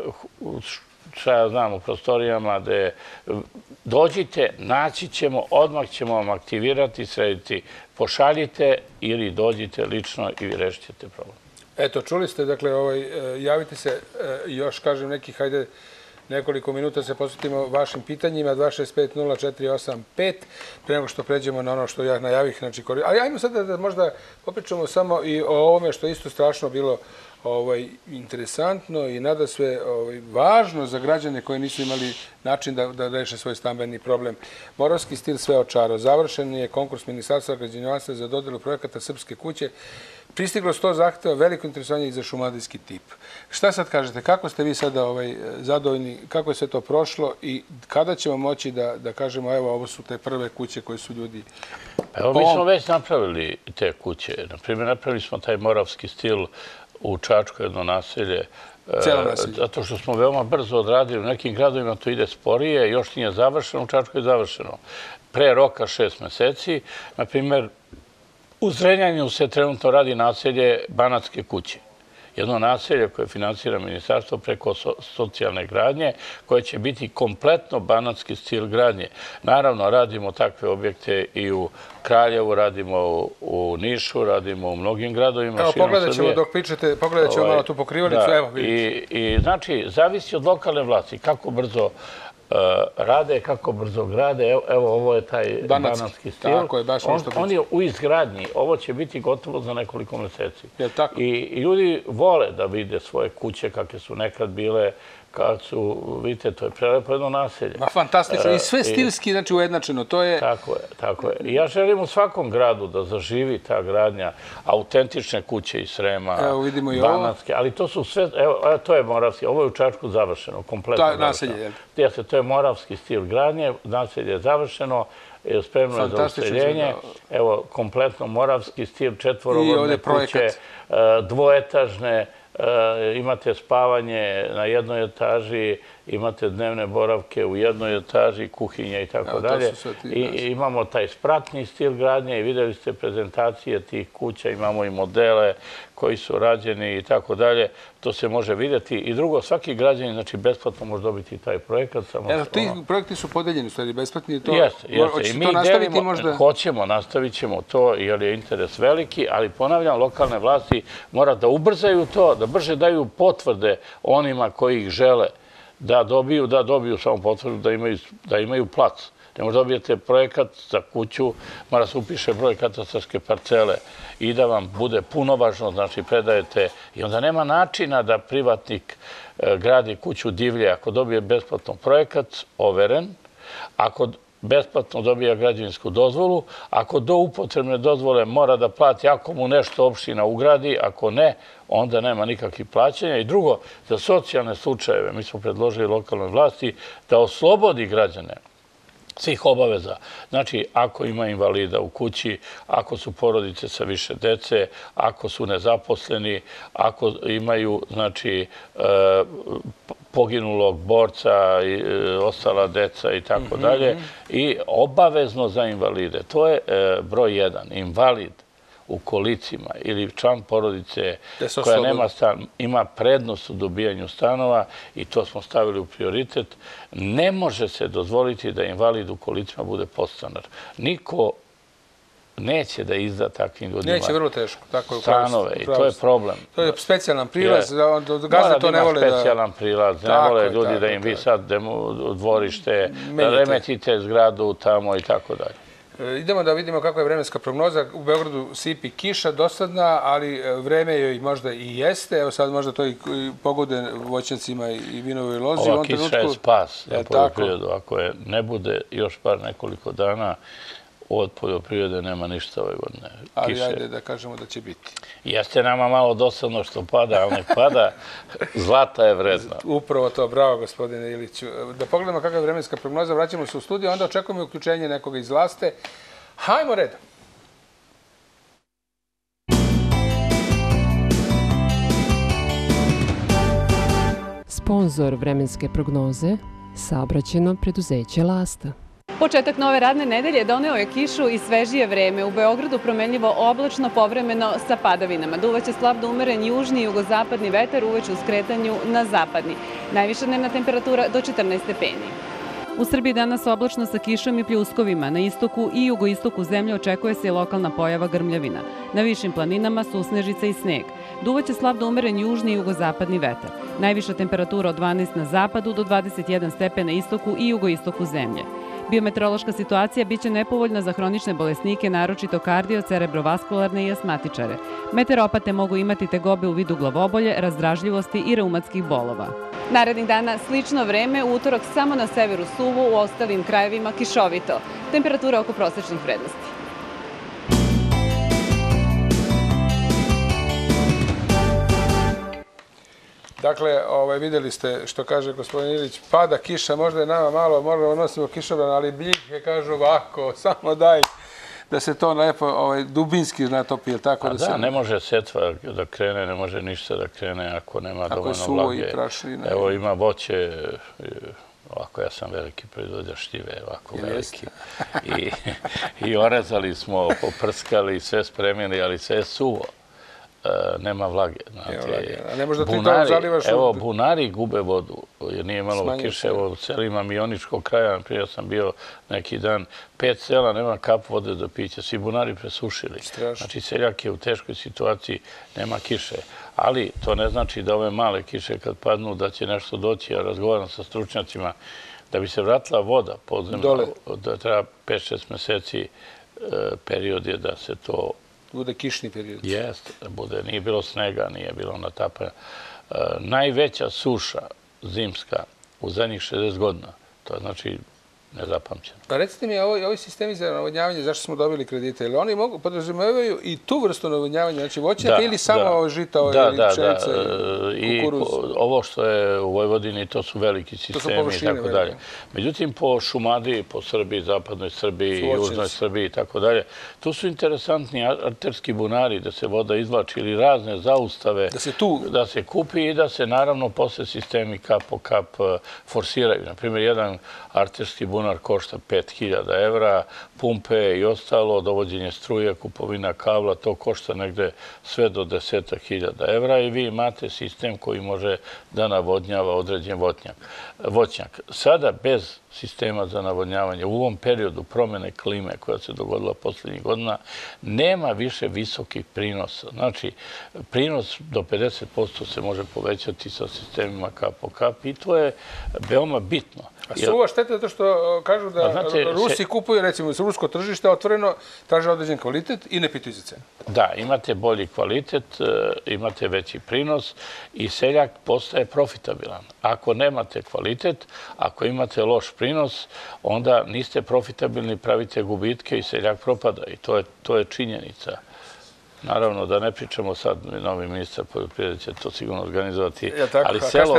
šta ja znam, u prostorijama gde dođite, naći ćemo, odmah ćemo vam aktivirati, srediti, pošaljite ili dođite lično i vi rešit ćete problem. Eto, čuli ste, dakle, javite se još, kažem, nekih, hajde, nekoliko minuta se posvetimo vašim pitanjima, dva šest pet nula četiri osam pet, pre nego što pređemo na ono što ja najavih. Ali ajmo sada da možda popričamo samo i o ovome što je isto strašno bilo interesantno i nadasve važno za građane koji nisu imali način da reše svoj stambeni problem. Moravski stil sve očarao. Završen je konkurs Ministarstva građevinarstva za dodelu projekata Srpske kuće. Pristiglo sto zahteva, veliko interesovanje i za šumadijski tip. Šta sad kažete? Kako ste vi sada zadovoljni? Kako je sve to prošlo i kada ćemo moći da kažemo evo ovo su te prve kuće koje su ljudi... Evo mi smo već napravili te kuće. Naprimjer, napravili smo taj moravski stil u Čačku, jedno naselje, zato što smo veoma brzo odradili. U nekim gradovima to ide sporije, još nije završeno, u Čačku je završeno. Pre roka šest meseci, na primjer, u Zrenjaninu se trenutno radi naselje Banatske kuće. Jedno naselje koje finansira ministarstvo preko socijalne gradnje, koje će biti kompletno banatski stil gradnje. Naravno, radimo takve objekte i u Kraljevu, radimo u Nišu, radimo u mnogim gradovima. Evo, pogledat ćemo dok pričate, pogledat ćemo malo tu pokrivalicu, evo vidite. I znači, zavisi od lokalne vlasti, kako brzo rade, kako brzo grade. Evo, ovo je taj banatski stil. On je u izgradnji. Ovo će biti gotovo za nekoliko meseci. I ljudi vole da vide svoje kuće kakve su nekad bile, kad su, vidite, to je prelepo jedno naselje. Fantastično. I sve stilski, znači, ujednačeno. Tako je, tako je. I ja želim u svakom gradu da zaživi ta gradnja, autentične kuće iz Srema, banatske, ali to su sve, evo, to je moravski, ovo je u Čačku završeno, kompletno završeno. Naselje, je. To je moravski stil gradnje, naselje je završeno, spremno je za useljenje. Evo, kompletno moravski stil, četvorovodne kuće, dvoetažne, imate spavanje na jednoj etaži, imate dnevne boravke u jednoj etaži, kuhinje i tako dalje. I imamo taj spratni stil gradnje i videli ste prezentacije tih kuća, imamo i modele koji su rađeni i tako dalje. To se može vidjeti. I drugo, svaki građanin, znači, besplatno može dobiti taj projekat. Evo, ti projekti su podeljeni, u stvari, besplatni. Jeste, jeste. I mi delimo, hoćemo, nastavit ćemo to, jer je interes veliki, ali ponavljam, lokalne vlasti mora da ubrzaju to, da brže daju potvrde onima koji ih žele da dobiju, da dobiju samo potvrdu da imaju plac. Ne možda dobijete projekat za kuću, mora se upiše broj katastarske parcele i da vam bude punovažno, znači predajete i onda nema načina da privatnik gradi kuću divlje ako dobije besplatno projekat, overen, ako besplatno dobija građevinsku dozvolu, ako do upotrebne dozvole mora da plati, ako mu nešto opština ugradi, ako ne, onda nema nikakvih plaćanja. I drugo, za socijalne slučajeve, mi smo predložili lokalnoj vlasti da oslobodi građane svih obaveza. Znači, ako ima invalida u kući, ako su porodice sa više dece, ako su nezaposleni, ako imaju, znači, poginulog borca i ostala deca i tako dalje. I obavezno za invalide. To je broj jedan. Invalid u kolicima ili član porodice koja nema stan, ima prednost u dobijanju stanova i to smo stavili u prioritet, ne može se dozvoliti da invalid u kolicima bude podstanar. Niko neće da izda takvim ljudima neće, vrlo teško. Stanove i to je problem. To je specijalan prilaz, gazda to ne vole da... Mora da ima specijalan prilaz, ne vole ljudi da im vi sad dvorište, da remetite zgradu tamo i tako dalje. Idemo da vidimo kakva je vremenska prognoza. U Beogradu sipi kiša dosadna, ali vreme joj možda i jeste. Evo sad možda to i pogode voćnjacima i vinovoj lozi. Ova kiša je spas za poljoprivredu. Ako je ne bude još par nekoliko dana, od poljoprivrede nema ništa ove godine. Ali ajde da kažemo da će biti. Jeste nama malo dosadno što pada, ali ne pada. Zlata je vredna. Upravo to, bravo gospodine Iliću. Da pogledamo kakva je vremenska prognoza, vraćamo se u studiju, onda očekujemo uključenje nekoga iz Laste. Hajmo redom. Sponzor vremenske prognoze, saobraćajno preduzeće Lasta. Početak nove radne nedelje doneo je kišu i svežije vreme. U Beogradu promenljivo oblačno, povremeno sa padavinama. Duvaće slab do umeren južni i jugozapadni vetar, uveč u skretanju na zapadni. Najviša dnevna temperatura do četrnaest stepeni. U Srbiji danas oblačno sa kišom i pljuskovima. Na istoku i jugoistoku zemlje očekuje se i lokalna pojava grmljavina. Na višim planinama susnežica i sneg. Duvaće slab do umeren južni i jugozapadni vetar. Najviša temperatura od dvanaest na zapadu do dvadeset jedan stepen na istoku i jugoistoku zemlje. Biometeorološka situacija biće nepovoljna za hronične bolesnike, naročito kardio, cerebrovaskularne i astmatičare. Meteoropate mogu imati tegobe u vidu glavobolje, razdražljivosti i reumatskih bolova. Narednih dana slično vreme, u utorak samo na severu suvo, u ostalim krajevima kišovito. Temperatura oko prosečnih vrednosti. Dakle, vidjeli ste što kaže gospodin Ilić, pada kiša, možda je nama malo, možda nosimo kišobran, ali biljke kažu ovako, samo daj da se to lepo dubinski natopi, je tako? Da, ne može setva da krene, ne može ništa da krene ako nema dovoljno vlage. Evo ima voće, ovako ja sam veliki proizvođač šljive, ovako veliki. I orezali smo, poprskali, sve spremili, ali sve je suvo. Nema vlage. Evo, bunari gube vodu, jer nije imalo kiše. Evo, u selima Mioničkog kraja, prije sam bio neki dan, pet sela nema kap vode do pića, svi bunari presušili. Znači, seljak je u teškoj situaciji, nema kiše. Ali to ne znači da ove male kiše kad padnu da će nešto doći. Ja razgovaram sa stručnjacima da bi se vratila voda podzemna, da treba pet šest meseci period je da se to bude kišni period. Jeste, da bude. Nije bilo snega, nije bilo natapanja. Najveća suša zimska u zadnjih šezdeset godina, to je znači nezapamćeno. Recite mi, ovi sistemi za navodnjavanje, zašto smo dobili kredite, ili oni mogu podrazumevaju i tu vrstu navodnjavanja, znači voćnjaka ili samo žita ili pšenica i kukuruz? Ovo što je u Vojvodini, to su veliki sistemi i tako dalje. Međutim, po Šumadiji, po Srbiji, zapadnoj Srbiji, južnoj Srbiji i tako dalje, tu su interesantni arterski bunari da se voda izvlači ili razne zaustave da se kupi i da se naravno posle sistemi kap po kap forsiraju. Naprimjer, jedan arterski bunar košta pet hiljada evra, pumpe i ostalo, dovođenje struje, kupovina kabla, to košta negde sve do desetak hiljada evra i vi imate sistem koji može da navodnjava određen voćnjak. Sada bez sistema za navodnjavanje, u ovom periodu promene klime koja se dogodila poslednjih godina, nema više visokih prinosa. Znači, prinos do pedeset posto se može povećati sa sistemima kap po kap i to je veoma bitno. A suva šteta zato što kažu da Rusi kupuju, recimo, rusko tržište otvoreno, traže određen kvalitet i ne pitaju za cenu. Da, imate bolji kvalitet, imate veći prinos i seljak postaje profitabilan. Ako nemate kvalitet, ako imate loš prinos, onda niste profitabilni, pravite gubitke i seljak propada. I to je činjenica. Naravno, da ne pričamo sad, novi ministar poljoprivrede će to sigurno organizovati, ali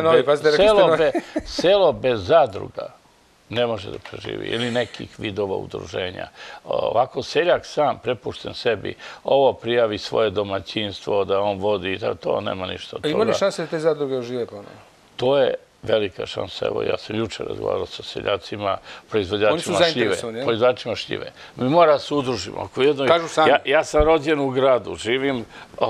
selo bez zadruga ne može da preživi, ili nekih vidova udruženja. Ovako, seljak sam, prepušten sebi, ovo prijavi svoje domaćinstvo, da on vodi, to nema ništa od toga. Ima li šanse da te zadruge ožive ponovno? To je velika šansa. Evo, ja sam jučer razgovarao sa seljacima, proizvođačima šljive. Proizvođačima šljive. Mi mora se udružimo. Kažu sami. Ja sam rođen u gradu, živim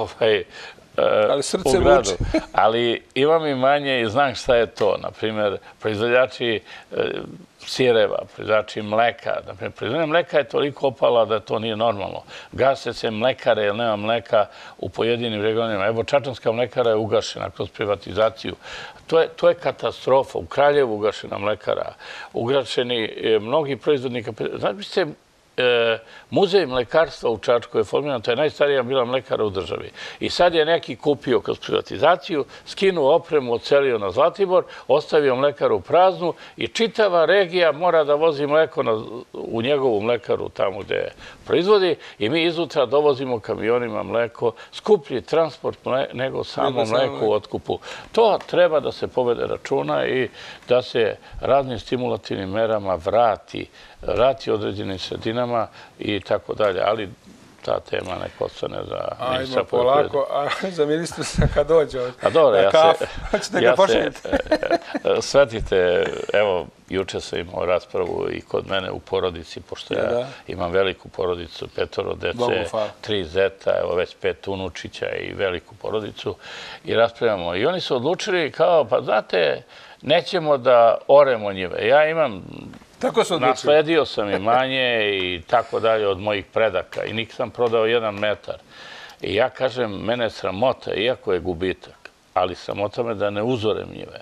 u gradu, ali imam imanje i znam šta je to. Naprimjer, proizvođači sireva, proizvođači mleka. Naprimjer, proizvodnja mleka je toliko opala da to nije normalno. Gase se mlekare, jer nema mleka u pojedinim regionima. Evo, Čačanska mlekara je ugašena kroz privatizaciju. To je katastrofa. U Kraljevu ugašena mlekara. Ugašeni mnogi proizvodni kapitali. Znači se, muzej mlekarstva u Čačku je formiran, to je najstarija bila mlekara u državi. I sad je neki kupio kroz privatizaciju, skinuo opremu, ocelio na Zlatibor, ostavio mlekaru praznu i čitava regija mora da vozi mleko u njegovu mlekaru tamo gde proizvodi i mi izutra dovozimo kamionima mleko, skuplji transport nego samo mleko u otkupu. To treba da se povede računa i da se raznim stimulativnim merama vrati vrati određenim sredinama i tako dalje, ali ta tema neko ostane za ministra poljoprivrede. Ajmo polako, a za ministru kad dođe na kafu, hoćete ga pošaljete? Shvatite, evo, juče sam imao raspravu i kod mene u porodici, pošto ja imam veliku porodicu, petoro dece, tri zeta, evo već pet unučića i veliku porodicu i raspravljamo. I oni su odlučili kao, pa znate, nećemo da oremo njive. Ja imam nasledio sam imanje i tako dalje od mojih predaka i nik sam prodao jedan metar. I ja kažem, mene je sramota, iako je gubitak, ali sramota me da ne uzorem njive.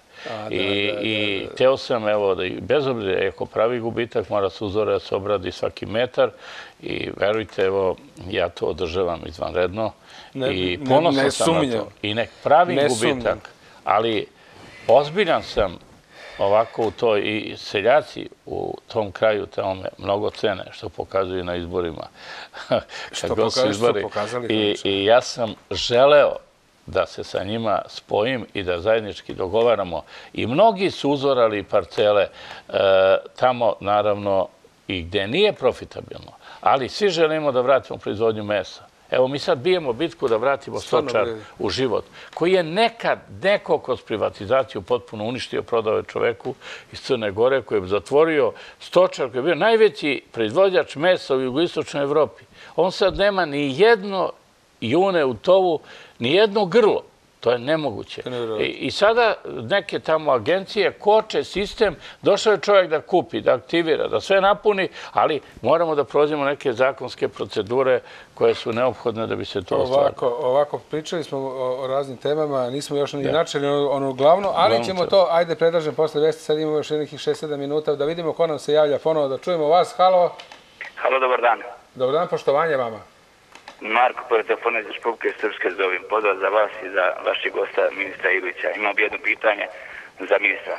I teo sam, evo, bez obzira, ako pravi gubitak, mora se uzore da se obradi svaki metar i verujte, evo, ja to održavam izvanredno i ponosan sam na to. I nek pravi gubitak, ali ozbiljan sam ovako u toj, i seljaci u tom kraju tamo me mnogo cene, što pokazuju na izborima. Što pokazuju, što pokazali. I ja sam želeo da se sa njima spojim i da zajednički dogovaramo. I mnogi su uzorali parcele tamo, naravno, i gde nije profitabilno. Ali svi želimo da vratimo proizvodnju mesa. Evo, mi sad bijemo bitku da vratimo stočar u život, koji je nekad neko kroz privatizaciju potpuno uništio, prodao je čoveku iz Crne Gore, koji je zatvorio stočar, koji je bio najveći proizvođač mesa u jugoistočnoj Evropi. On sad nema ni jedno june u tovu, ni jedno grlo. To je nemoguće. I sada neke tamo agencije koče sistem, došao je čovjek da kupi, da aktivira, da sve napuni, ali moramo da prođemo neke zakonske procedure koje su neophodne da bi se to ostvarilo. Ovako, pričali smo o raznim temama, nismo još ni načeli ono glavno, ali ćemo to, ajde predlažem posle vesti, sad imamo još nekih šest sedam minuta, da vidimo ko nam se javlja ponovo, da čujemo vas. Halo. Halo, dobar dan. Dobar dan, poštovanje vama. Marko, pored telefona iz Republike Srpske zovem. Pozdrav za vas i za vašeg gosta, ministra Ilića. Imam jedno pitanje za ministra.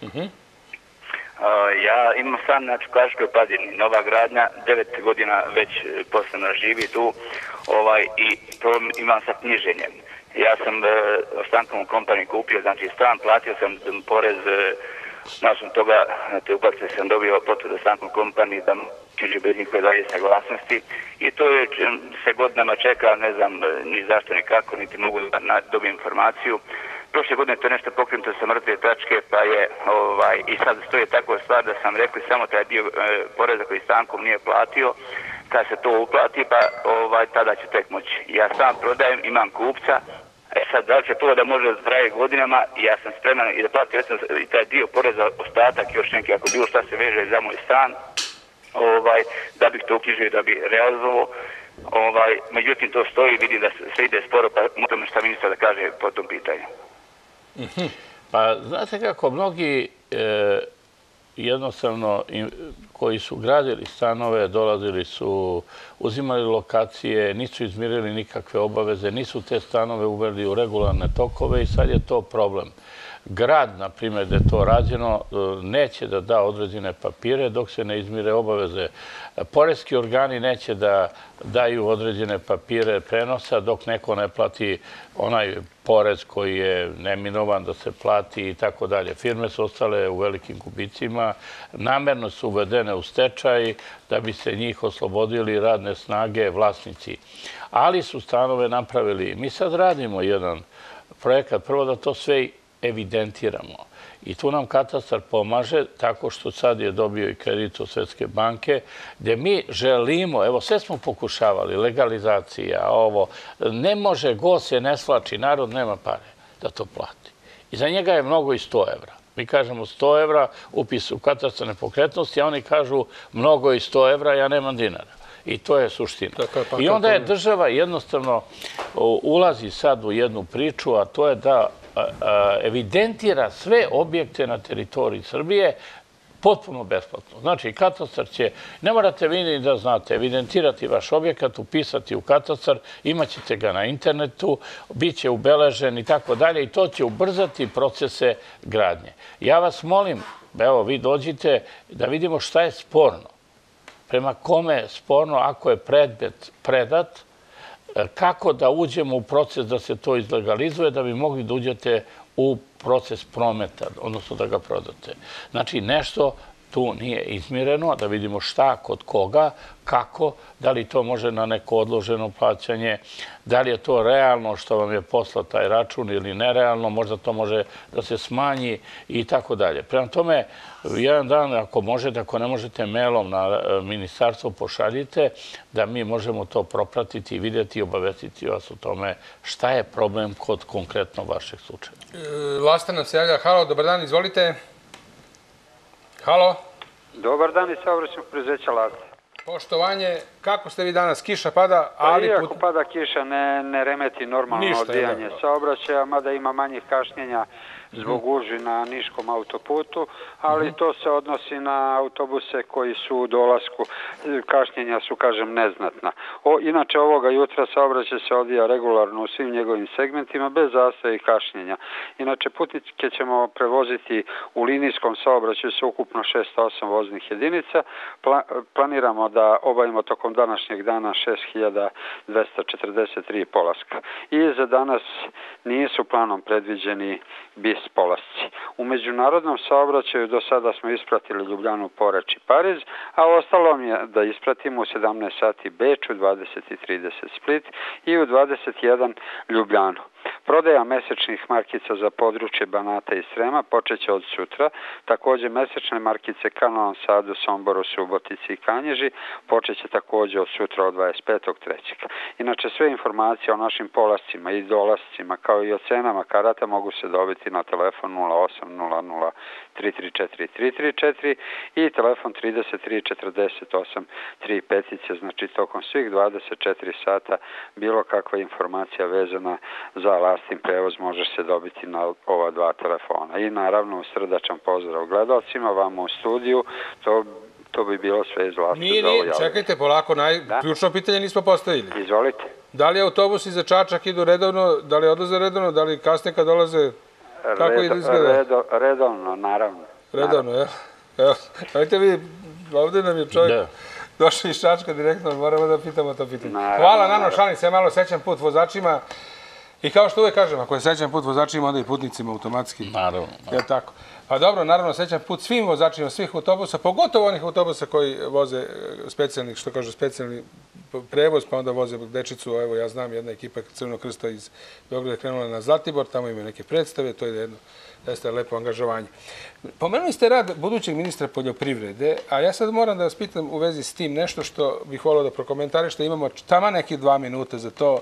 Ja imam stan na Čukaškoj padini, nova gradnja, devet godina već poslana živi tu i imam sa knjiženjem. Ja sam ostankom u kompaniji kupio, znači stan, platio sam porez, nakon toga te uplate sam dobio potvrdu ostankom kompaniji da knjiži bez njihove dalje saglasnosti i to je se godinama čeka, ne znam ni zašto ni kako, niti mogu da dobijem informaciju. Prošle godine to je nešto pokrenuto sa mrtve tačke, pa je i sad stoje takva stvar da sam rekao samo taj dio poreza koji stankom nije platio, kad se to uplati, pa tada će tek moći. Ja sam prodajem, imam kupca, e sad da li će to da može da traje godinama, ja sam spreman i da plati i taj dio poreza, ostatak još neki, ako bilo šta se veže za moj stan, da bih to uknjižio i da bi realizovao. Međutim, to stoji, vidi da sve ide sporo, pa moram šta ministra da kaže po tom pitanju. Pa, znate kako, mnogi jednostavno koji su gradili stanove, dolazili su, uzimali lokacije, nisu izmirili nikakve obaveze, nisu te stanove uveli u regularne tokove i sad je to problem. Grad, na primjer, gde je to rađeno, neće da da određene papire dok se ne izmire obaveze. Poreski organi neće da daju određene papire prenosa dok neko ne plati onaj porez koji je neminovan da se plati i tako dalje. Firme su ostale u velikim gubicima, namerno su uvedene u stečaj da bi se njih oslobodili radne snage vlasnici. Ali su stanove napravili. Mi sad radimo jedan projekat, prvo da to sve evidentiramo. I tu nam katastar pomaže tako što sad je dobio i kredit od Svetske banke, gde mi želimo, evo sve smo pokušavali, legalizacija, ovo, ne može, go se ne slači, narod nema pare da to plati. I za njega je mnogo i sto evra. Mi kažemo sto evra, upis u katastar nepokretnosti, a oni kažu mnogo i sto evra, ja nemam dinara. I to je suština. I onda je država jednostavno ulazi sad u jednu priču, a to je da evidentira sve objekte na teritoriji Srbije potpuno besplatno. Znači, katastar će, ne morate vi ni da znate, evidentirati vaš objekat, upisati u katastar, imaćete ga na internetu, bit će ubeležen i tako dalje i to će ubrzati procese gradnje. Ja vas molim, evo, vi dođite da vidimo šta je sporno. Prema kome je sporno ako je predmet predat, kako da uđemo u proces da se to izlegalizuje, da bi mogli da uđete u proces prometa, odnosno da ga prodate. Znači, nešto tu nije izmireno, da vidimo šta, kod koga, kako, da li to može na neko odloženo plaćanje, da li je to realno što vam je poslat taj račun ili nerealno, možda to može da se smanji i tako dalje. Prema tome, jedan dan, ako možete, ako ne možete mailom na ministarstvo pošaljite, da mi možemo to propratiti i vidjeti i obavestiti vas o tome šta je problem kod konkretno vašeg slučaja. Lasta nam se javlja. Halo, dobar dan, izvolite. Halo. Dobar dan iz saobraćajnog preduzeća Lasta. Poštovanje, kako ste vi danas? Kiša pada, ali... Iako pada kiša, ne remeti normalno odvijanje saobraćaja, mada ima manjih kašnjenja zbog gužvi na Niškom autoputu, ali to se odnosi na autobuse koji su u dolasku, kašnjenja su, kažem, neznatna. Inače, ovoga jutra saobraćaj se odvija regularno u svim njegovim segmentima, bez zastoja i kašnjenja. Inače, putnike ćemo prevoziti u linijskom saobraćaju sa ukupno šesto osam voznih jedinica. Planiramo da obavimo tokom današnjeg dana šest hiljada dvesta četrdeset tri polaska. I za danas nisu planom predviđeni bis polasci. U međunarodnom saobraćaju do sada smo ispratili Ljubljanu, Poreč i Pariz, a ostalo mi je da ispratimo u sedamnaest sati Beč, u dvadeset i trideset Split i u dvadeset jedan Ljubljanu. Prodaja mesečnih markica za područje Banata i Srema počeće od sutra. Također mesečne markice ka Novom Sadu, Somboru, Subotici i Kanjiži počeće također od sutra od dvadeset petog trećeg Inače, sve informacije o našim polascima i dolascima kao i o cenama karata mogu se dobiti na telefon nula osam nula nula tri tri četiri tri tri četiri i telefon trideset tri četrdeset osam tri pet. Znači, tokom svih dvadeset četiri sata bilo kakva informacija vezana za Lastin prevoz može se dobiti na ova dva telefona. I naravno, srdačan pozdrav gledalcima, vama u studiju, to to bi bilo sve iz Lasta. Nije, nije, čekajte polako, ključno pitanje nismo postavili. Izvolite. Da li autobusi za Čačak idu redovno, da li odlaze redovno, da li kasnije kad dolaze, kako izgleda? Redovno, naravno. Redovno, evo. Evo, dajte vi, ovdje nam je čovjek došao iz Čačka direktno, moramo da pitamo to pitanje. Hvala, naravno, šalim se, malo sećam put vozačima. I kao što uvek kažem, ako je sećan put vozačima, onda i putnicima automatski. Naravno. Je tako. Pa dobro, naravno, sećan put svim vozačima, svih autobusa, pogotovo onih autobusa koji voze specijalni, što kažu, specijalni prevoz, pa onda voze dečicu. Evo, ja znam, jedna ekipa Crvenog krsta iz Beograda je krenula na Zlatibor, tamo imaju neke predstave, to je jedno jeste lepo angažovanje. Pomenuli ste rad budućeg ministra poljoprivrede, a ja sad moram da vas pitam u vezi s tim nešto što bih volio da prokomentarište, imamo tamo neki dva minuta za to.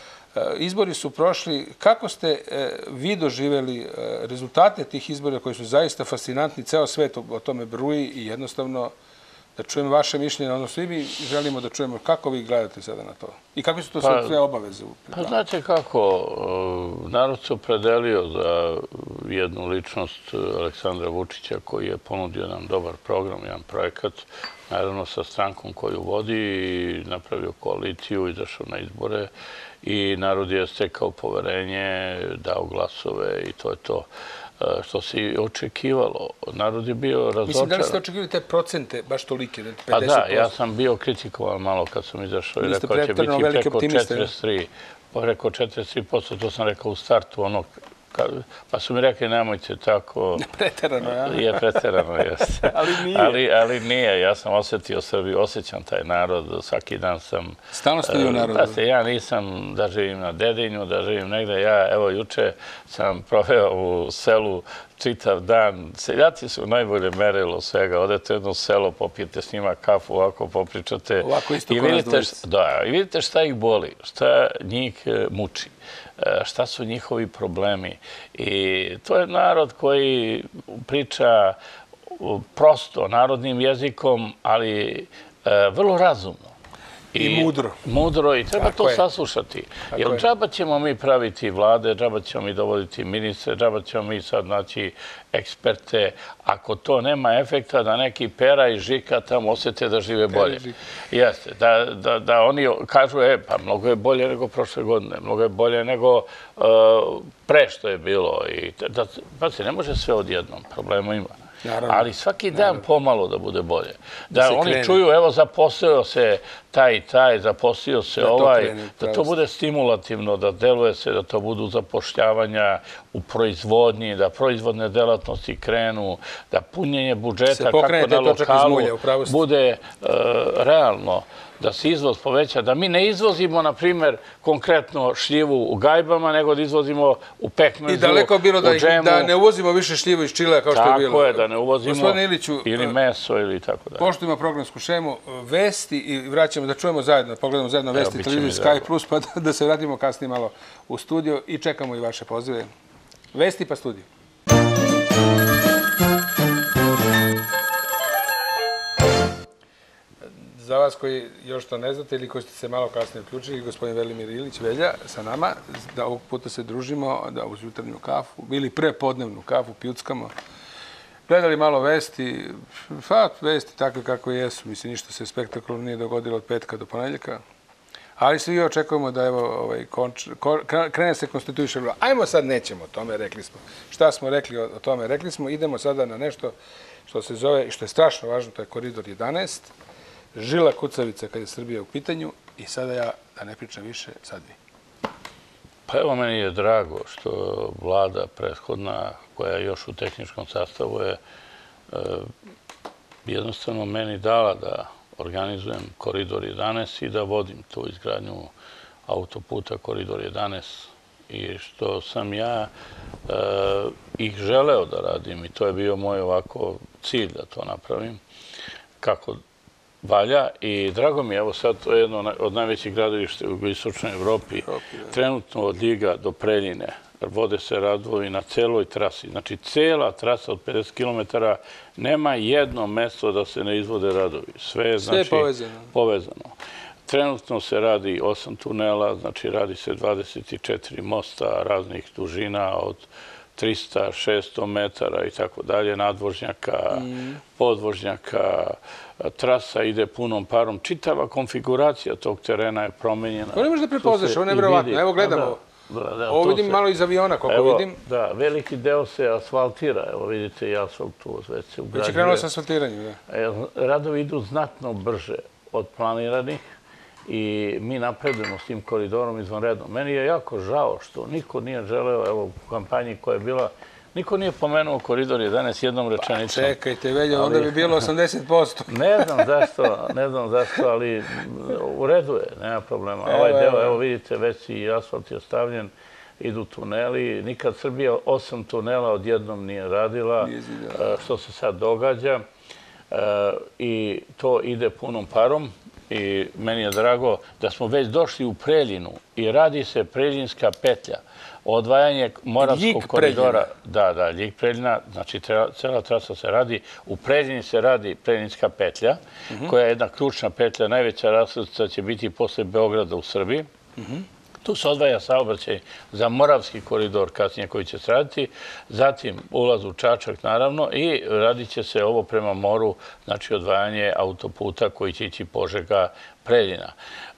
Izbori su prošli. Kako ste vi doživjeli rezultate tih izbora koji su zaista fascinantni, ceo svet o tome bruji i jednostavno da čujemo vaše mišljenje, odnosno svi mi želimo da čujemo kako vi gledate sada na to i kakve su to sve obaveze? Pa znate kako, narod se opredelio za jednu ličnost Aleksandra Vučića koji je ponudio jedan dobar program, jedan projekat, naravno sa strankom koju vodi i napravio koaliciju, izašao na izbore i narod je stekao poverenje, dao glasove i to je to što se i očekivalo. Narod je bio razočaran. Mislim, da li ste očekivali te procente, baš tolike, pedeset posto? Pa da, ja sam bio kritikovan malo kad sam izašao i rekao će biti preko četrdeset tri posto. Preko četrdeset tri posto, to sam rekao u startu onog Pa su mi rekli, nemojte tako. Preterano, ja? Je preterano, jeste. Ali nije. Ali nije, ja sam osjetio Srbiju, osjećam taj narod, svaki dan sam... Stalno ste vi u narodu? Da se, ja nisam da živim na Dedinju, da živim negde. Ja, evo, juče sam proveo u selu čitav dan. Seljaci su najbolje merilo svega. Odete u jedno selo, popijete s njima kafu, ovako popričate. Ovako isto ko nas dvojica. Da, i vidite šta ih boli, šta njih muči, šta su njihovi problemi. I to je narod koji priča prosto, narodnim jezikom, ali vrlo razumno. I mudro. Mudro i treba to saslušati. Jer džaba ćemo mi praviti vlade, džaba ćemo mi dovoditi ministre, džaba ćemo mi sad naći eksperte. Ako to nema efekta da neki Pera i Žika tamo osjete da žive bolje. Jeste, da oni kažu, e, pa mnogo je bolje nego prošle godine, mnogo je bolje nego pre što je bilo. Pa se ne može sve odjednom, problema ima. Ali svaki dan pomalo da bude bolje. Da oni čuju, evo, zaposlio se taj i taj, zaposlio se ovaj, da to bude stimulativno, da deluje se, da to budu zapošljavanja u proizvodnji, da proizvodne delatnosti krenu, da punjenje budžeta kako na lokalu bude realno, da se izvoz poveća, da mi ne izvozimo, na primjer, konkretno šljivu u gajbama, nego da izvozimo u pekmezu, u džemu. I daleko bilo da ne uvozimo više šljivu iz Čilea kao što je bilo. Tako je, da ne uvozimo ili meso ili tako da. Pošto ima programsku šemu, vesti i vraćamo da čujemo zajedno, pogledamo zajedno vesti televizije Sky Plus, pa da se vratimo kasnije malo u studio i čekamo i vaše pozive. Vesti pa studio. Za vas koji još to ne znate ili koji ste se malo kasnije uključili, gospodin Velimir Ilić Velja sa nama, da ovog puta se družimo, da uz jutarnju kafu, ili prepodnevnu kafu, pjuckamo, gledali malo vesti, pa vesti takve kako jesu, mislim, ništa se spektakularno nije dogodilo od petka do ponedjeljka, ali svi očekujemo da evo krene se konstituiše vlada. Ajmo sad, nećemo o tome, rekli smo. Šta smo rekli o tome, rekli smo, idemo sada na nešto što se zove, i što je strašno važno, to je Koridor jedanaest, žila kucavica kad je Srbija u pitanju i sada ja, da ne pričam više, sad vi. Pa evo, meni je drago što vlada prethodna, koja je još u tehničkom sastavu, je jednostavno meni dala da organizujem Koridor jedanaest i da vodim tu izgradnju autoputa Koridor jedanaest i što sam ja ih želeo da radim i to je bio moj ovako cilj da to napravim, kako valja i drago mi je, evo sad to je jedno od najvećih gradilišta u istočnoj Evropi, trenutno od Ljiga do Preljine, vode se radovi na celoj trasi, znači cela trasa od pedeset kilometara, nema jedno mesto da se ne izvode radovi, sve je znači povezano. Trenutno se radi osam tunela, znači radi se dvadeset četiri mosta raznih dužina od trista, šesto metara i tako dalje, nadvožnjaka, podvožnjaka, trasa ide punom parom. Čitava konfiguracija tog terena je promenjena. To ne možeš da prepoznaš, ovo je nevjerovatno. Evo gledamo, ovo vidim malo iz aviona, koliko vidim. Da, veliki deo se asfaltira, evo vidite i asfalt tu već se ugrađuje. Već je krenulo sa asfaltiranjem, da. Radovi idu znatno brže od planiranih i mi napredujemo s tim koridorom izvanredno. Meni je jako žao što niko nije želeo, evo u kampanji koja je bila, niko nije pomenuo Koridor jedanaest jednom rečenicom. Pa čekajte, Velja, onda bi bilo osamdeset posto. Ne znam zašto, ne znam zašto, ali u redu je, nema problema. Ovaj deo, evo vidite, već i asfalt je stavljen, idu tuneli. Nikad Srbija osam tunela odjednom nije radila, što se sad događa. I to ide punom parom. I meni je drago da smo već došli u Preljinu i radi se Preljinska petlja. Odvajanje Moravskog koridora. Da, da, Ljig Preljina, znači cela trasa se radi. U Preljini se radi Preljinska petlja, koja je jedna ključna petlja, najveća raskrsnica će biti posle Beograda u Srbiji. Tu se odvaja saobraćaj za Moravski koridor kasnije koji će se raditi, zatim ulaz u Čačak naravno i radit će se ovo prema moru, znači odvajanje autoputa koji će ići Požega Preljina.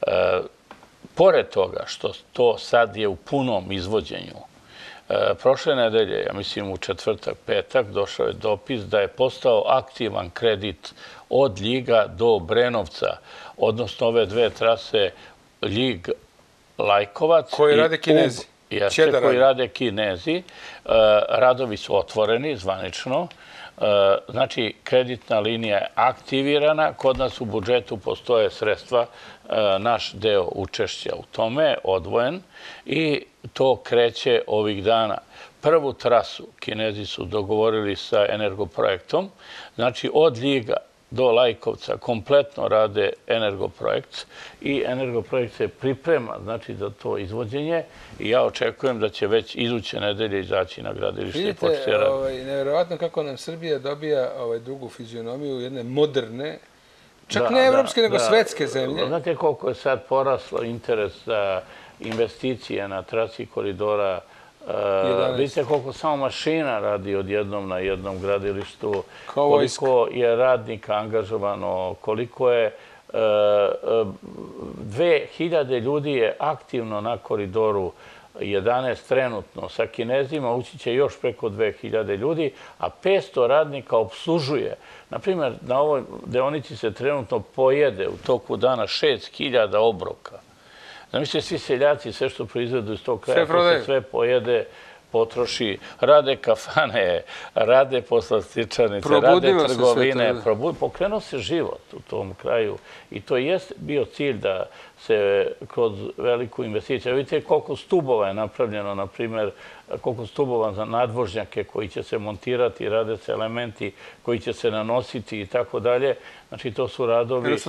Pored toga što to sad je u punom izvođenju, prošle nedelje, ja mislim u četvrtak, petak, došao je dopis da je postao aktivan kredit od Ljiga do Brenovca, odnosno ove dve trase Ljig Lajkovac. Koji rade Kinezi. jeste, koji rade Kinezi. Radovi su otvoreni, zvanično. Znači, kreditna linija je aktivirana. Kod nas u budžetu postoje sredstva, naš deo učešća u tome je odvojen i to kreće ovih dana. Prvu trasu Kinezi su dogovorili sa Energoprojektom. Znači, od Ljiga do Lajkovca kompletno rade Energoprojekt i Energoprojekt se priprema znači, za to izvođenje i ja očekujem da će već iduće nedelje izaći na gradilište. Vidite, nevjerovatno kako nam Srbija dobija drugu fizionomiju jedne moderne, čak ne evropske, nego svetske zemlje. Znate koliko je sad poraslo interes za investicije na trasi koridora. Vidite koliko samo mašina radi odjednom na jednom gradilištu, koliko je radnika angažovano, koliko je dve hiljade ljudi je aktivno na koridoru jedanaest trenutno. Sa Kinezima ući će još preko dve hiljade ljudi, a petsto radnika obslužuje. Naprimjer, na ovoj deonici se trenutno pojede u toku dana šest hiljada obroka. Zamislite, svi seljaci, sve što proizvedu iz tog kraja, to se sve pojede, potroši, rade kafane, rade poslastičarnice, rade trgovine, pokrenuo se život u tom kraju i to je bio cilj da se kroz veliku investiciju, vidite koliko stubova je napravljeno, na primjer, koliko stubova za nadvožnjake koji će se montirati, rade se elementi koji će se nanositi i tako dalje. Znači, to su radovi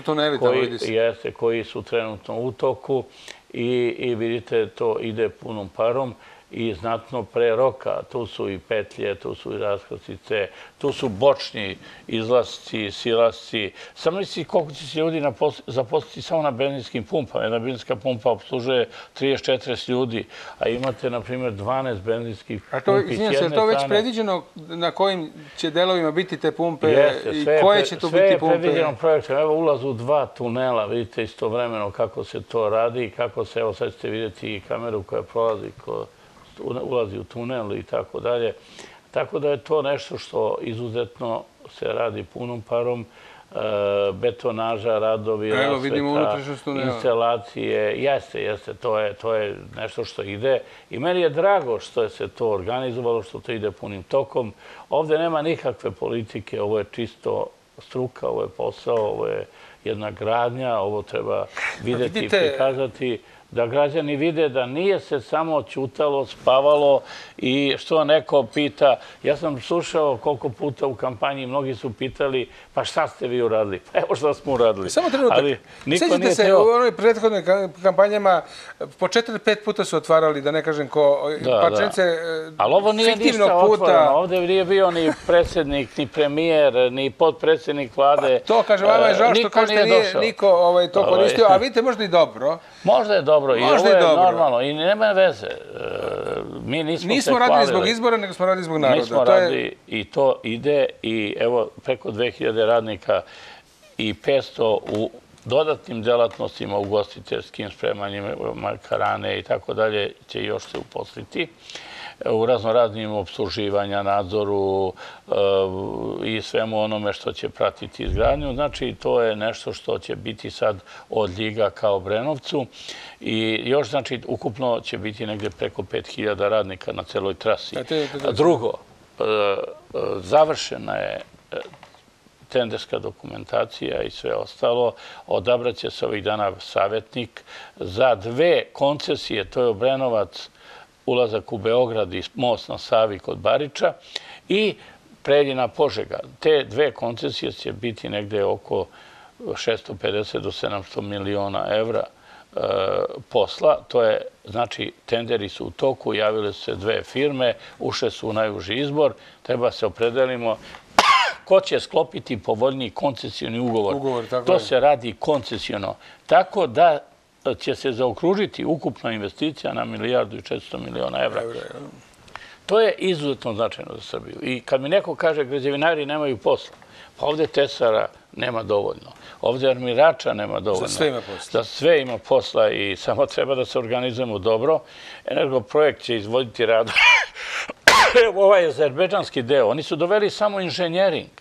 koji su trenutno u toku i vidite, to ide punom parom i znatno pre roka. Tu su i petlje, tu su i raskrstice, tu su bočni izlasci, silasci. Samo misli koliko će se ljudi zaposliti samo na benzinskim pumpama. Jedna benzinska pumpa obslužuje trideset četrdeset ljudi, a imate, na primjer, dvanaest benzinskih pumpi s jedne strane. Je li to već predviđeno na kojim će delovima biti te pumpe i koje će tu biti pumpe? Sve je predviđeno projektom. Evo ulaz u dva tunela, vidite istovremeno kako se to radi i kako se, evo sad ćete vidjeti i kameru koja prolazi ko ulazi u tunel i tako dalje. Tako da je to nešto što izuzetno se radi punom parom, betonaža, radovi, rasveta, instalacije. Jeste, jeste, to je nešto što ide i meni je drago što se to organizovalo, što to ide punim tokom. Ovde nema nikakve politike, ovo je čisto struka, ovo je posao, ovo je jedna gradnja, ovo treba videti i prikazati. Da građani vide da nije se samo ćutalo, spavalo i što neko pita. Ja sam slušao koliko puta u kampanji, mnogi su pitali, pa šta ste vi uradili? Evo šta smo uradili. Samo trenutak. Sjećate se, u onoj prethodnoj kampanjama po četiri pet puta su otvarali, da ne kažem ko, parčence fiktivnog puta. Ali ovo nije ništa otvoreno. Ovdje nije bio ni predsjednik, ni premijer, ni podpredsjednik vlade. To, kaže, vama je žao što kažete nije niko to koristio, a vidite, možda i dobro. Možda je dobro. I ovo je normalno i nema veze. Mi nismo se hvalili. Nismo radili zbog izbora, nego smo radili zbog naroda. Mi smo radili i to ide i evo preko dve hiljade radnika i petsto u dodatnim delatnostima, ugostiteljskim spremanjima, karane i tako dalje će još se uposliti u raznoraznim obsluživanja, nadzoru i svemu onome što će pratiti izgradnju. Znači, to je nešto što će biti sad od Ljiga ka Obrenovcu i još, znači, ukupno će biti negde preko pet hiljada radnika na celoj trasi. Drugo, završena je tenderska dokumentacija i sve ostalo. Odabraće se ovih dana savjetnik za dve koncesije, to je Obrenovac, ulazak u Beograd i most na Savi kod Bariča i Preljina Požega. Te dve koncesije će biti negde oko šesto pedeset do sedamsto miliona evra posla. To je, znači, tenderi su u toku, javile su se dve firme, ušle su u najuži izbor, treba se opredelimo ko će sklopiti povoljniji koncesioni ugovor. To se radi koncesijono. Tako da će se zaokružiti ukupna investicija na milijardu i četiristo miliona evra. To je izuzetno značajno za Srbiju. I kad mi neko kaže građevinari nemaju posla, pa ovde tesara nema dovoljno. Ovde armirača nema dovoljno. Za sve ima posla. Za sve ima posla i samo treba da se organizujemo dobro. Energoprojekt će izvoditi rad. Ovaj azerbejdžanski deo, oni su doveli samo inženjering.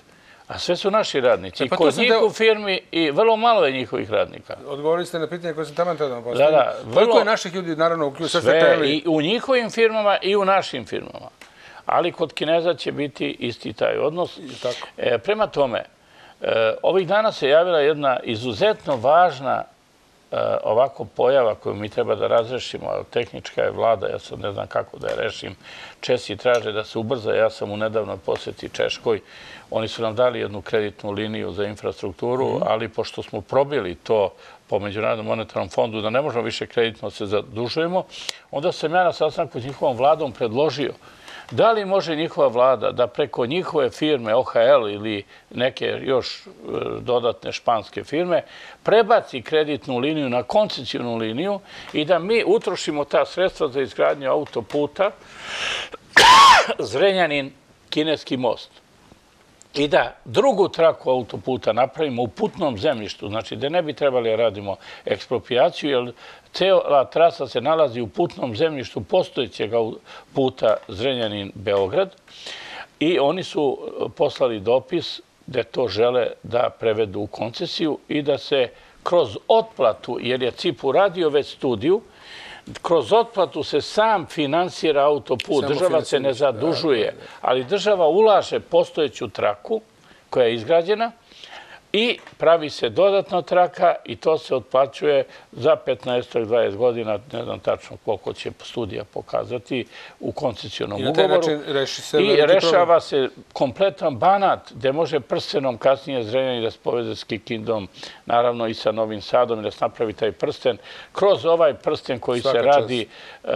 A sve su naši radnici. I kod njih u firmi i vrlo malo je njihovih radnika. Odgovorili ste na pitanje koje sam tamo tada postavio. Da, da. Koliko je naših ljudi, naravno, sve i u njihovim firmama i u našim firmama. Ali kod Kineza će biti isti taj odnos. Prema tome, ovih dana se javila jedna izuzetno važna ovako pojava koju mi treba da razrešimo. Tehnička je vlada, ja sad ne znam kako da je rešim. Česi traže da se ubrza, ja sam u nedavnoj posjeti Češkoj. Oni su nam dali jednu kreditnu liniju za infrastrukturu, ali pošto smo probili to po Međunarodnom monetarnom fondu da ne možemo više kreditno se zadužujemo, onda sam ja na sastanku s njihovom vladom predložio da li može njihova vlada da preko njihove firme O H L ili neke još dodatne španske firme prebaci kreditnu liniju na koncesionu liniju i da mi utrošimo ta sredstva za izgradnju autoputa Zrenjanin kineski most. I da drugu traku autoputa napravimo u putnom zemljištu, znači da ne bi trebali da radimo eksproprijaciju, jer cijela trasa se nalazi u putnom zemljištu postojećeg puta Zrenjanin-Beograd i oni su poslali dopis da to žele da prevedu u koncesiju i da se kroz otplatu, jer je C I P uradio već studiju, kroz otplatu se sam finansira autoput, država se ne zadužuje, ali država ulaže postojeću traku koja je izgrađena i pravi se dodatna traka i to se otplaćuje za petnaest do dvadeset godina, ne znam tačno koliko će studija pokazati u koncesijonom ugovoru. I rešava se kompletan Banat gde može prstenom kasnije Zrenjanin da se poveze s Kikindom, naravno i sa Novim Sadom i da se napravi taj prsten. Kroz ovaj prsten koji se radi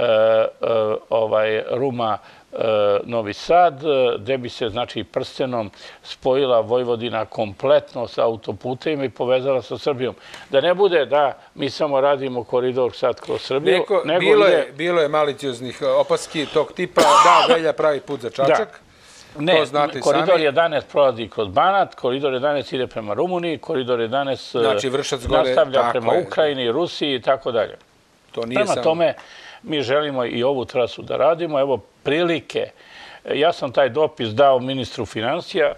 Ruma Novi Sad, gde bi se znači prstenom spojila Vojvodina kompletno sa autoputevima i povezala sa Srbijom. Da ne bude da mi samo radimo koridor sad kroz Srbiju. Bilo je malicioznih opaski tog tipa da Velja pravi put za Čačak. Ne, koridor jedanaest prolazi kroz Banat, koridor jedanaest ide prema Rumuniji, koridor jedanaest nastavlja prema Ukrajini, Rusiji i tako dalje. Prema tome, mi želimo i ovu trasu da radimo. Evo prilike. Ja sam taj dopis dao ministru finansija.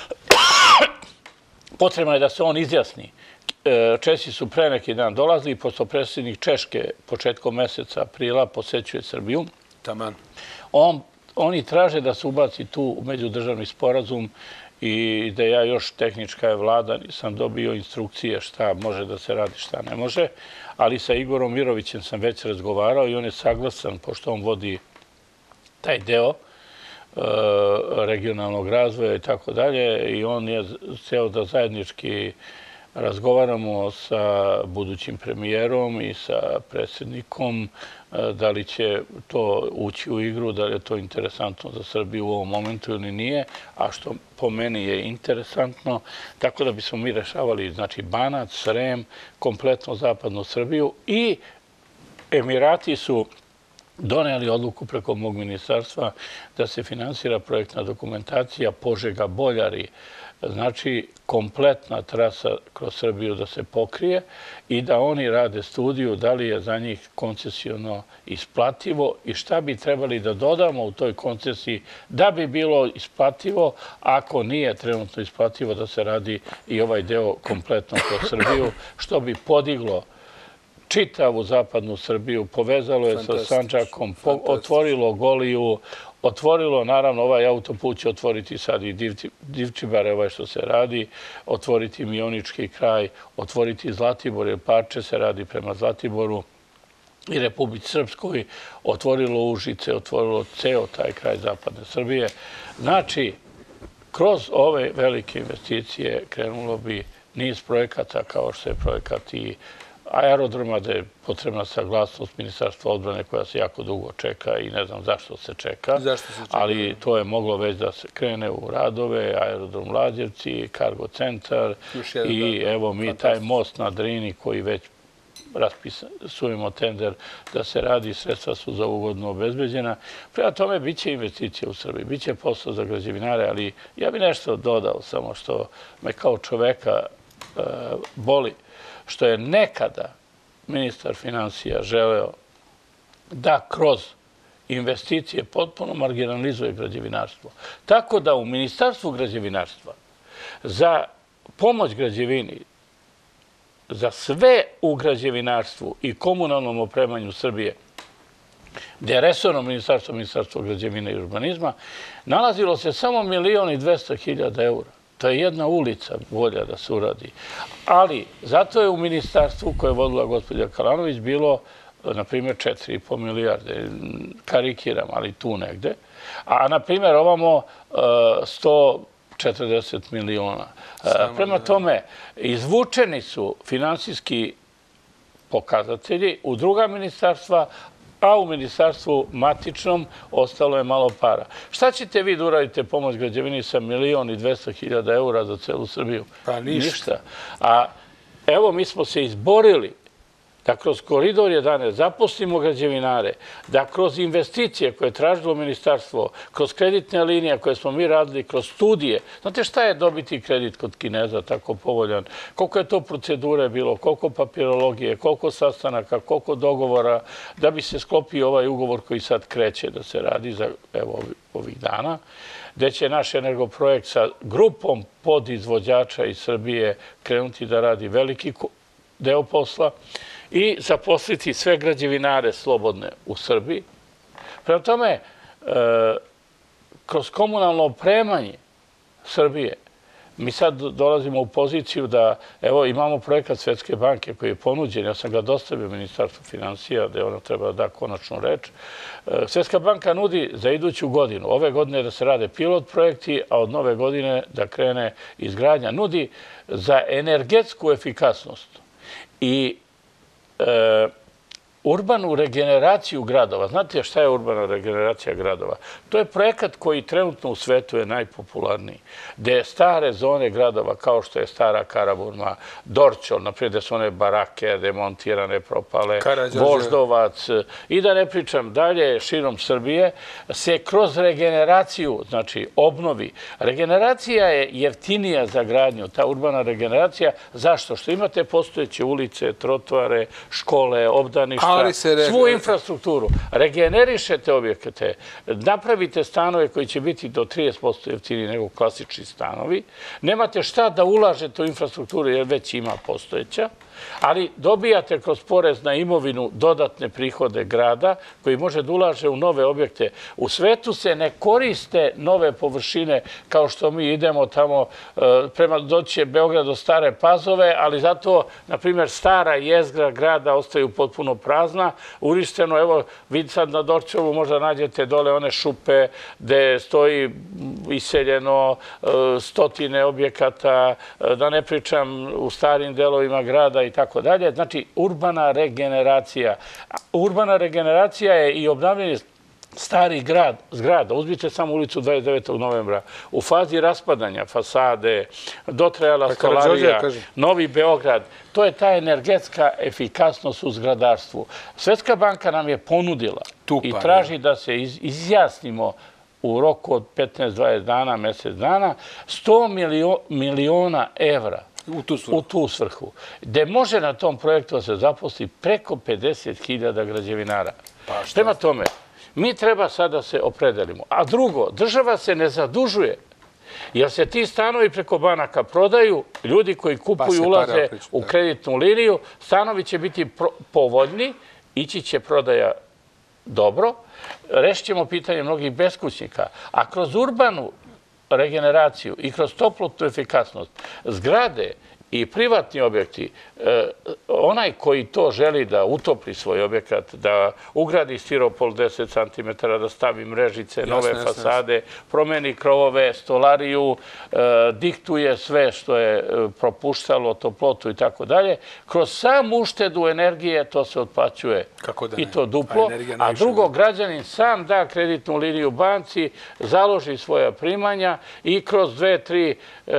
Potrebno je da se on izjasni. Česi su pre neki dan dolazili, pošto predsjednik Češke početkom meseca aprila posećuje Srbiju. Taman. Oni traže da se ubaci tu međudržavni sporazum i da ja još tehnička je vlada, nisam dobio instrukcije šta može da se radi, šta ne može, ali sa Igorom Mirovićem sam već razgovarao i on je saglasan, pošto on vodi taj deo regionalnog razvoja i tako dalje, i on je ceo da zajednički razgovaramo sa budućim premijerom i sa predsjednikom, da li će to ući u igru, da li je to interesantno za Srbiju u ovom momentu ili nije, a što po meni je interesantno, tako da bismo mi rešavali znači Banat, Srem, kompletno zapadnu Srbiju, i Emirati su doneli odluku preko mog ministarstva da se finansira projektna dokumentacija Požega-Boljari, znači kompletna trasa kroz Srbiju da se pokrije i da oni rade studiju da li je za njih koncesijono isplativo i šta bi trebali da dodamo u toj koncesiji da bi bilo isplativo, ako nije trenutno isplativo da se radi i ovaj deo kompletno kroz Srbiju, što bi podiglo čitavu zapadnu Srbiju, povezalo je sa Sandžakom, otvorilo Goliju, otvorilo, naravno, ovaj autoput će otvoriti sad i Divčibare, ovaj što se radi, otvoriti Mionički kraj, otvoriti Zlatibor, jer parče se radi prema Zlatiboru i Republici Srpskoj, otvorilo Užice, otvorilo ceo taj kraj zapadne Srbije. Znači, kroz ove velike investicije krenulo bi niz projekata, kao što je projekat i aerodroma, da je potrebna saglasnost Ministarstva odbrane koja se jako dugo čeka i ne znam zašto se čeka, ali to je moglo već da se krene u radove, aerodrom Lađevci, kargo centar i evo mi taj most na Drini koji već raspisujemo tender da se radi, sredstva su za ugodno obezbeđena. Prema tome, bit će investicije u Srbiji, bit će posao za građevinare, ali ja bi nešto dodao samo što me kao čoveka boli, što je nekada ministar finansija želeo da kroz investicije potpuno marginalizuje građevinarstvo. Tako da u Ministarstvu građevinarstva za pomoć građevini, za sve u građevinarstvu i komunalnom opremanju Srbije, gde je resorno ministarstvo, ministarstvo građevine i urbanizma, nalazilo se samo milion i dvesta hiljada eura. To je jedna ulica volja da se uradi. Ali zato je u ministarstvu koje je vodila gospođa Kalanović bilo, na primjer, četiri i po milijarde. Karikiram, ali tu negde. A, na primjer, ovamo sto četrdeset miliona. Prema tome, izvučeni su finansijski pokazatelji u druga ministarstva, a u ministarstvu matičnom ostalo je malo para. Šta ćete vi da uradite pomoć građevini sa milion i dvesta hiljada eura za celu Srbiju? Pa ništa. A evo, mi smo se izborili da kroz Koridor jedanaest zaposlimo građevinare, da kroz investicije koje je tražilo ministarstvo, kroz kreditne linije koje smo mi radili, kroz studije. Znate šta je dobiti kredit kod Kineza tako povoljan? Koliko je to procedure bilo, koliko papirologije, koliko sastanaka, koliko dogovora da bi se sklopio ovaj ugovor koji sad kreće da se radi za evo, ovih dana, gde će naš Energoprojekt sa grupom podizvođača iz Srbije krenuti da radi veliki deo posla i zaposliti sve građevinare slobodne u Srbiji. Prema tome, kroz komunalno opremanje Srbije, mi sad dolazimo u poziciju da, evo, imamo projekat Svetske banke koji je ponuđen, ja sam ga dostavio Ministarstvu finansija, gde ona treba da da konačnu reč. Svetska banka nudi za iduću godinu, ove godine da se rade pilot projekti, a od nove godine da krene izgradnja. Nudi za energetsku efikasnost i E, urbanu regeneraciju gradova. Znate šta je urbana regeneracija gradova? To je projekat koji trenutno u svetu je najpopularniji, gde stare zone gradova, kao što je Stara Karaburma, Dorćol, naprijed gde su one barake demontirane, propale, Voždovac, i da ne pričam dalje, širom Srbije, se kroz regeneraciju, znači obnovi. Regeneracija je jeftinija za gradnju, ta urbana regeneracija. Zašto? Što imate postojeće ulice, trotoare, škole, obdaništa, svu infrastrukturu, regenerišete objekte, napravite stanove koji će biti do trideset posto jeftiniji nego klasični stanovi, nemate šta da ulažete u infrastrukturu jer već ima postojeća, ali dobijate kroz porez na imovinu dodatne prihode grada koji može da ulaže u nove objekte. U svetu se ne koriste nove površine kao što mi idemo tamo prema doći Beograd do Stare Pazove, ali zato, na primjer, stara jezgra grada ostaju potpuno prazna, uništeno. Evo, vid sad na Dorćolu možda nađete dole one šupe gde stoji iseljeno stotine objekata, da ne pričam u starim delovima grada i tako dalje. Znači, urbana regeneracija. Urbana regeneracija je i obnavljanje starih zgrada. Uzmite samo ulicu dvadeset devetog novembra. U fazi raspadanja fasade, dotrajala stolarija, Novi Beograd. To je ta energetska efikasnost u zgradarstvu. Svetska banka nam je ponudila i traži da se izjasnimo u roku od petnaest do dvadeset dana, mesec dana, sto miliona evra u tu svrhu, gde može na tom projektu da se zaposli preko pedeset hiljada građevinara. Prema tome, mi treba sad da se opredelimo. A drugo, država se ne zadužuje, jer se ti stanovi preko banaka prodaju, ljudi koji kupuju ulaze u kreditnu liniju, stanovi će biti povoljni, ići će prodaja dobro, rešit ćemo pitanje mnogih beskućnika, a kroz urbanu regeneraciju i kroz toplotnu efikasnost zgrade i privatni objekti, onaj koji to želi da utopli svoj objekat, da ugradi stiropol deset centimetara, da stavi mrežice, nove fasade, promeni krovove, stolariju, diktuje sve što je propuštalo, toplotu i tako dalje, kroz sam uštedu energije to se otplaćuje i to duplo, a drugo, građanin sam da kreditnu liniju banci, založi svoja primanja i kroz dve, tri,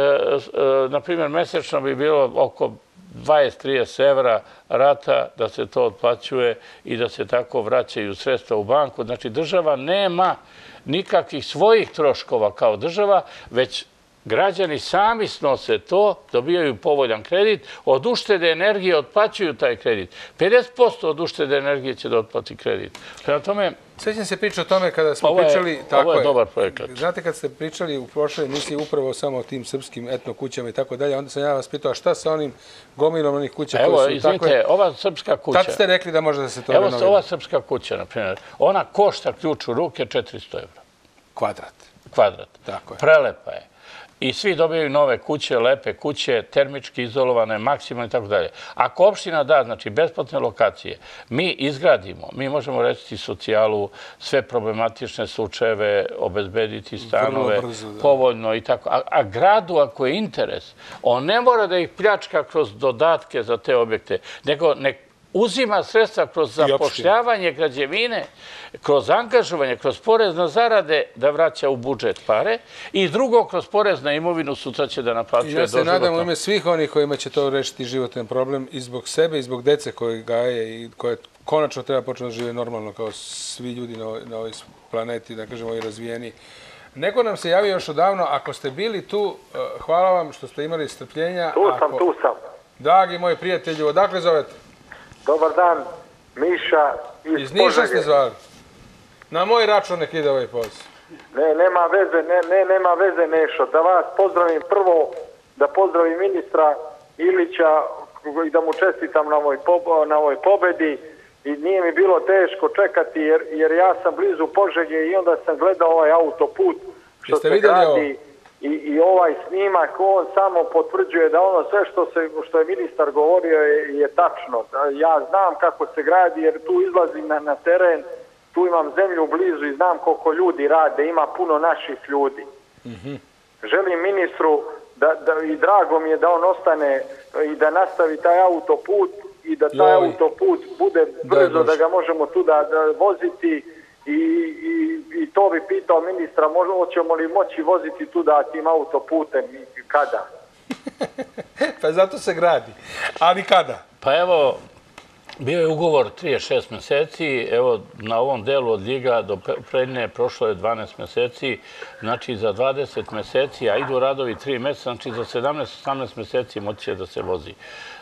na primjer, mesečno bi bilo oko dvadeset do trideset evra rata da se to otplaćuje i da se tako vraćaju sredstva u banku. Znači, država nema nikakvih svojih troškova kao država, već građani sami snose to, dobijaju povoljan kredit, od uštede energije otplaćuju taj kredit. pedeset posto od uštede energije će da otplati kredit. Prema tome, Svećam se priča o tome kada smo pričali... Ovo je dobar projekat. Znate, kad ste pričali u prošloj emisiji upravo samo o tim srpskim etno kućama i tako dalje, onda sam ja vas pitao, a šta sa onim gomilom onih kuća koje su takve? Evo, izvinite, ova srpska kuća... Tad ste rekli da može da se to renovira. Evo, ova srpska kuća, na primjer, ona košta ključ u ruke četiristo evra. Kvadrat. Kvadrat. Tako je. Prelepa je. I svi dobijaju nove kuće, lepe kuće, termički izolovane, maksimalno i tako dalje. Ako opština da, znači, besplatne lokacije, mi izgradimo, mi možemo reći socijalu, sve problematične slučajeve, obezbediti stanove, povoljno i tako. A gradu, ako je interes, on ne mora da ih pljačka kroz dodatke za te objekte, nego nek uzima sredstva kroz zapošljavanje građevine, kroz angažovanje, kroz porez na zarade da vraća u budžet pare i drugo, kroz porez na imovinu sutra će da naplaćuje doživotno. Ja se nadam u ime svih onih kojima će to rešiti životni problem i zbog sebe i zbog dece koje gaje i koje konačno treba početi da žive normalno kao svi ljudi na ovoj planeti, da kažemo i razvijeni. Neko nam se javio još odavno, ako ste bili tu, hvala vam što ste imali strpljenja. Tu sam, tu sam. Dragi moji prijatelji, odakle zovete? Dobar dan, Miša iz Požege. Iz Niša ste zvali? Na moj račun nek ide ovaj poziv. Ne, nema veze, ne, ne, nema veze Nešo. Da vas pozdravim prvo, da pozdravim ministra Ilića i da mu čestitam na ovoj, na ovoj pobedi. I nije mi bilo teško čekati jer, jer ja sam blizu Požege i onda sam gledao ovaj autoput što se gradi. I, I ovaj snimak, on samo potvrđuje da ono sve što, se, što je ministar govorio je, je tačno. Ja znam kako se gradi jer tu izlazim na, na teren, tu imam zemlju blizu i znam koliko ljudi rade, ima puno naših ljudi. Mm-hmm. Želim ministru da, da, i drago mi je da on ostane i da nastavi taj autoput i da taj Joj. autoput bude brzo, da ga možemo tu da, da voziti. I, i, i to bi pitao ministra, hoćemo li moći voziti tu da tim autoputem i kada? Pa zato se gradi. Ali kada? Pa evo, bio je ugovor trideset šest meseci, evo na ovom delu od Ljiga do Preljine prošlo je dvanaest meseci, znači za dvadeset meseci, a idu radovi tri meseca, znači za sedamnaest osamnaest meseci moći će da se vozi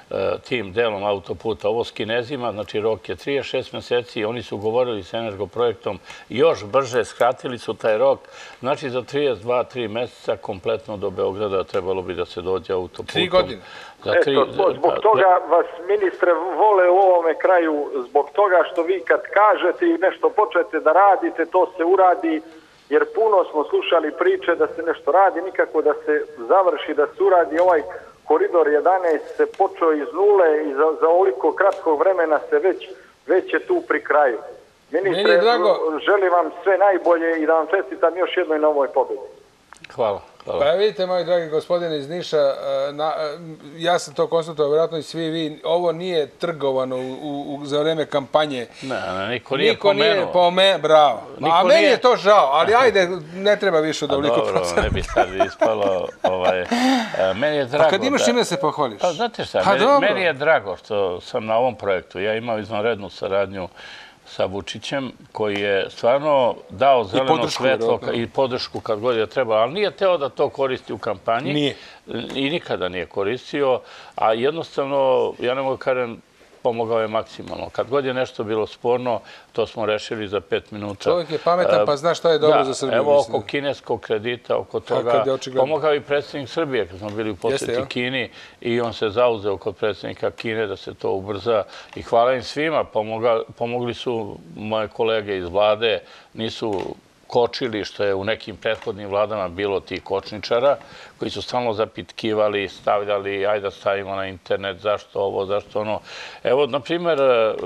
tim delom autoputa. Ovo s Kinezima, znači rok je trideset šest meseci, oni su ugovorili s Energoprojektom još brže, skratili su taj rok, znači za trideset dva tri meseca kompletno do Beograda trebalo bi da se dođe autoputom. Tri godine. Eto, zbog toga vas, ministre, vole u ovome kraju, zbog toga što vi kad kažete i nešto počnete da radite, to se uradi, jer puno smo slušali priče da se nešto radi, nikako da se završi, da se uradi. Ovaj Koridor jedanaest se počeo iz nule i za, za ovoliko kratkog vremena se već, već je tu pri kraju. Ministre, želim vam sve najbolje i da vam čestitam još jednoj na ovoj pobedi. Hvala. Hvala. Pa vidite, moji dragi gospodine iz Niša, na, ja sam to konstatovao, vjerojatno i svi vi, ovo nije trgovano u, u, za vreme kampanje. Ne, ne, niko nije niko pomenuo. Nije pomenuo, bravo. Niko A meni nije... je to žao, ali ajde, ne treba više od ovoliko procenta. Dobro, ne bi sad ispalo. Ovaj, meni je drago. Pa kad imaš da... ime se pohvališ. Pa znate šta, pa, meni, meni je drago što sam na ovom projektu. Ja imam izvanrednu saradnju sa Vučićem, koji je stvarno dao zeleno svetlo i podršku kad god je treba, ali nije teo da to koristi u kampanji. Nije. I nikada nije koristio, a jednostavno, ja ne mogu kažem, pomogao je maksimalno. Kad god je nešto bilo sporno, to smo rešili za pet minuta. Čovjek je pametan, pa zna šta je dobro za Srbiju. Evo, oko kineskog kredita, oko toga, pomogao i predsjednik Srbije, kad smo bili u posjeti Kini, i on se zauzeo kod predsjednika Kine da se to ubrza. I hvala im svima, pomogli su moje kolege iz vlade, nisu kočili, što je u nekim prethodnim vladama bilo tih kočničara, koji su stalno zapitkivali, stavljali, ajde da stavimo na internet, zašto ovo, zašto ono. Evo, na primjer,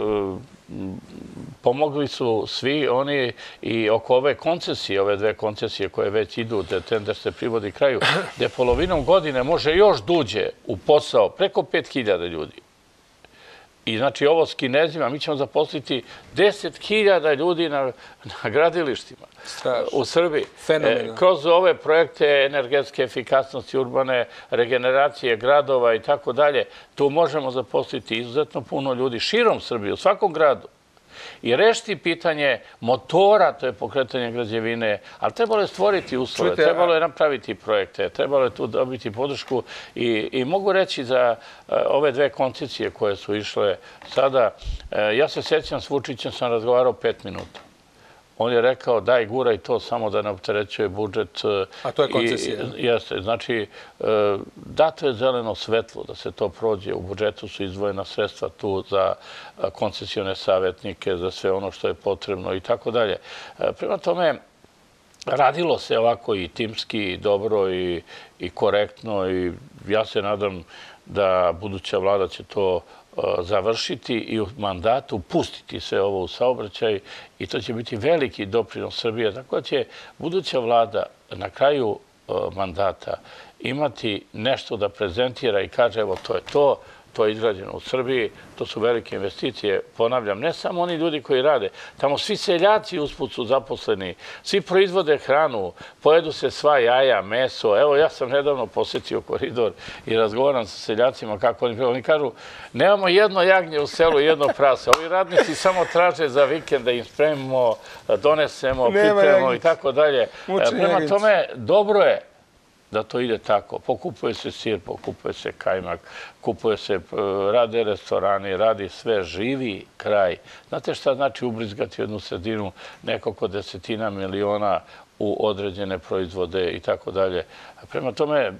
pomogli su svi oni i oko ove koncesije, ove dve koncesije koje već idu, da tender se privodi kraju, gde polovinom godine može još duđe u posao preko pet hiljada ljudi. I znači ovo s Kinezima, mi ćemo zaposliti deset hiljada ljudi na, na gradilištima Strašno. u Srbiji. E, kroz ove projekte energetske efikasnosti, urbane regeneracije gradova i tako dalje, tu možemo zaposliti izuzetno puno ljudi širom Srbije, u svakom gradu. I rešiti pitanje motora, to je pokretanje građevine, ali trebalo je stvoriti uslove, Čujte, trebalo je napraviti projekte, trebalo je tu dobiti podršku i, i mogu reći za uh, ove dve koncesije koje su išle sada, uh, ja se sjećam s Vučićem sam razgovarao pet minuta. On je rekao daj guraj to samo da ne opterećuje budžet. A to je koncesija? Jeste. Znači, dato je zeleno svetlo da se to prođe. U budžetu su izdvojena sredstva tu za koncesione savjetnike, za sve ono što je potrebno i tako dalje. Prema tome, radilo se ovako i timski, i dobro, i korektno i ja se nadam da buduća vlada će to završiti i u mandatu pustiti sve ovo u saobraćaj i to će biti veliki doprinos Srbije. Tako da će buduća vlada na kraju mandata imati nešto da prezentira i kaže evo to je to, to je izgrađeno u Srbiji, to su velike investicije, ponavljam, ne samo oni ljudi koji rade, tamo svi seljaci usput su zaposleni, svi proizvode hranu, pojedu se sva jaja, meso, evo ja sam nedavno posetio koridor i razgovaram sa seljacima kako oni, oni kažu nemamo jedno jagnje u selu, jedno prase, ovi radnici samo traže za vikend da im spremimo, donesemo, pripremimo i tako dalje. Prema tome, dobro je da to ide tako. Pokupuje se sir, pokupuje se kajmak, kupuje se, rade restorani, radi sve, živi kraj. Znate šta znači ubrizgati jednu sredinu nekoliko desetina miliona u određene proizvode i tako dalje. Prema tome,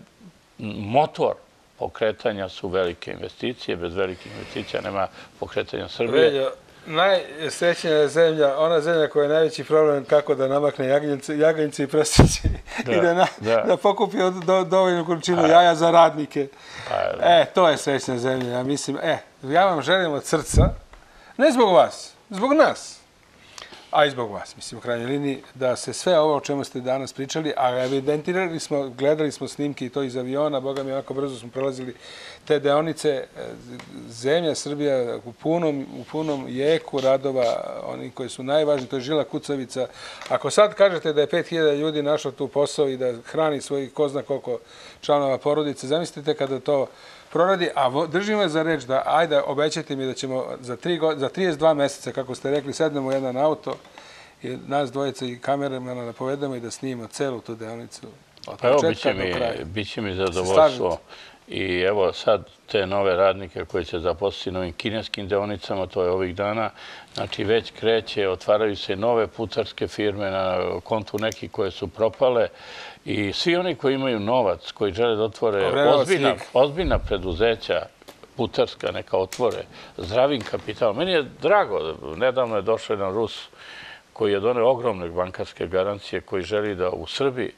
motor pokretanja su velike investicije. Bez velikih investicija nema pokretanja Srbije. Najsrećnija zemlja, ona zemlja koja je najveći problem kako da namakne jaganjce i prstići i da pokupi dovoljnu količinu jaja za radnike. E, to je srećna zemlja, ja mislim. E, ja vam želim od srca, ne zbog vas, zbog nas, a i zbog vas, mislim, u krajnjoj liniji, da se sve ovo o čemu ste danas pričali, a evidentirali smo, gledali smo snimke i to iz aviona, boga mi, ovako brzo smo prelazili te deonice, zemlja Srbija u punom, u punom jeku radova, oni koji su najvažniji, to je žila kucavica. Ako sad kažete da je pet hiljada ljudi našlo tu posao i da hrani svojih ko zna koliko članova porodice, zamislite kada to proradi, a držimo je za reč da, ajde, obećajte mi da ćemo za trideset dva meseca, kako ste rekli, sednemo u jedan auto i nas dvojica i kameramana da povedemo i da snimimo celu tu deonicu od početka do kraja. Biće mi zadovoljstvo. I evo sad te nove radnike koje će zaposliti na ovim kineskim deonicama, to je ovih dana, znači već kreće, otvaraju se nove putarske firme na kontu nekih koje su propale i svi oni koji imaju novac, koji žele da otvore ozbiljna preduzeća, putarska, neka otvore, zdravim kapitalom. Meni je drago, nedavno je došao jedan Rus koji je doneo ogromne bankarske garancije, koji želi da u Srbiji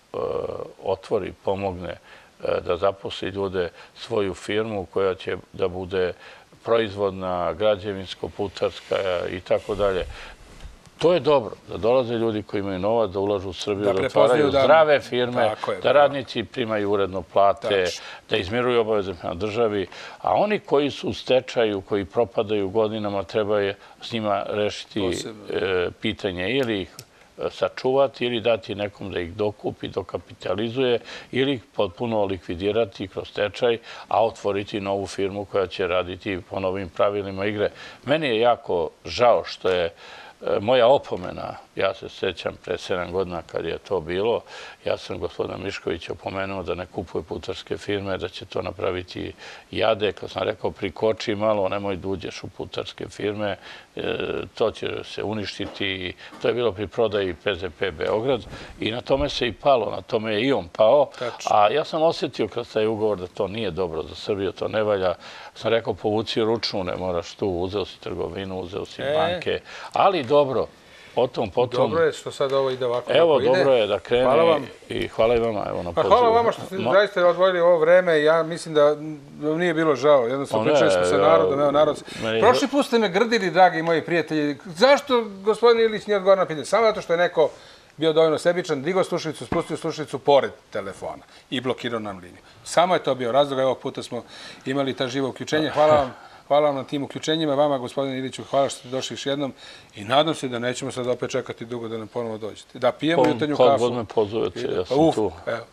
otvori, pomogne da zaposli ljude, svoju firmu koja će da bude proizvodna, građevinsko-putarska i tako dalje. To je dobro, da dolaze ljudi koji imaju novac, da ulažu u Srbiju, da otvaraju zdrave firme, da radnici primaju uredno plate, da izmiruju obaveze prema državi, a oni koji su u stečaju, koji propadaju godinama, treba je s njima rešiti pitanje ili ih sačuvati ili dati nekom da ih dokupi, dokapitalizuje ili ih potpuno likvidirati kroz stečaj, a otvoriti novu firmu koja će raditi po novim pravilima igre. Meni je jako žao što je moja opomena, ja se sećam pre sedam godina kad je to bilo, ja sam gospodina Miškovića opomenuo da ne kupuje putarske firme, da će to napraviti Jade. Kad sam rekao prikoči malo, nemoj da uđeš u putarske firme, to će se uništiti. To je bilo pri prodaji P Z P Beograd i na tome se i palo, na tome je i on pao. A ja sam osjetio kroz taj ugovor da to nije dobro za Srbiju, to ne valja. Sam rekao povuci ručnu, ne moraš tu, uzeo si trgovinu, uzeo si banke, ali dobro. Potom, potom... Dobro je što sad ovo ide ovako. Evo, dobro je da krene i hvala i vama na pozivu. Hvala vama što ste zaista odvojili ovo vreme. Ja mislim da vam nije bilo žao. Jednostavno, pričali smo sa narodom. Evo, narod... Prošli put ste me grdili, dragi moji prijatelji. Zašto gospodin Ilić nije odgovorio na pitanje? Samo zato što je neko bio dovoljno sebičan, digao slušalicu, spustio slušalicu pored telefona i blokirao nam liniju. Samo je to bio razlog. Ovog puta smo imali ta živa uključenja. Hvala vam. Hvala vam na tim uključenjima. Vama, gospodine Iliću, hvala što ste došli još jednom i nadam se da nećemo sad opet čekati dugo da nam ponovo dođete. Da pijemo jutarnju kafu. Kad god me pozovete, ja sam tu.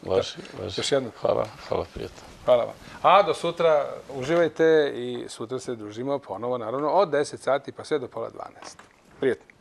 Još jednom. Hvala, hvala prijatno. Hvala vam. A do sutra uživajte i sutra se družimo ponovo, naravno, od deset sati pa sve do pola dvanaest. Prijatno.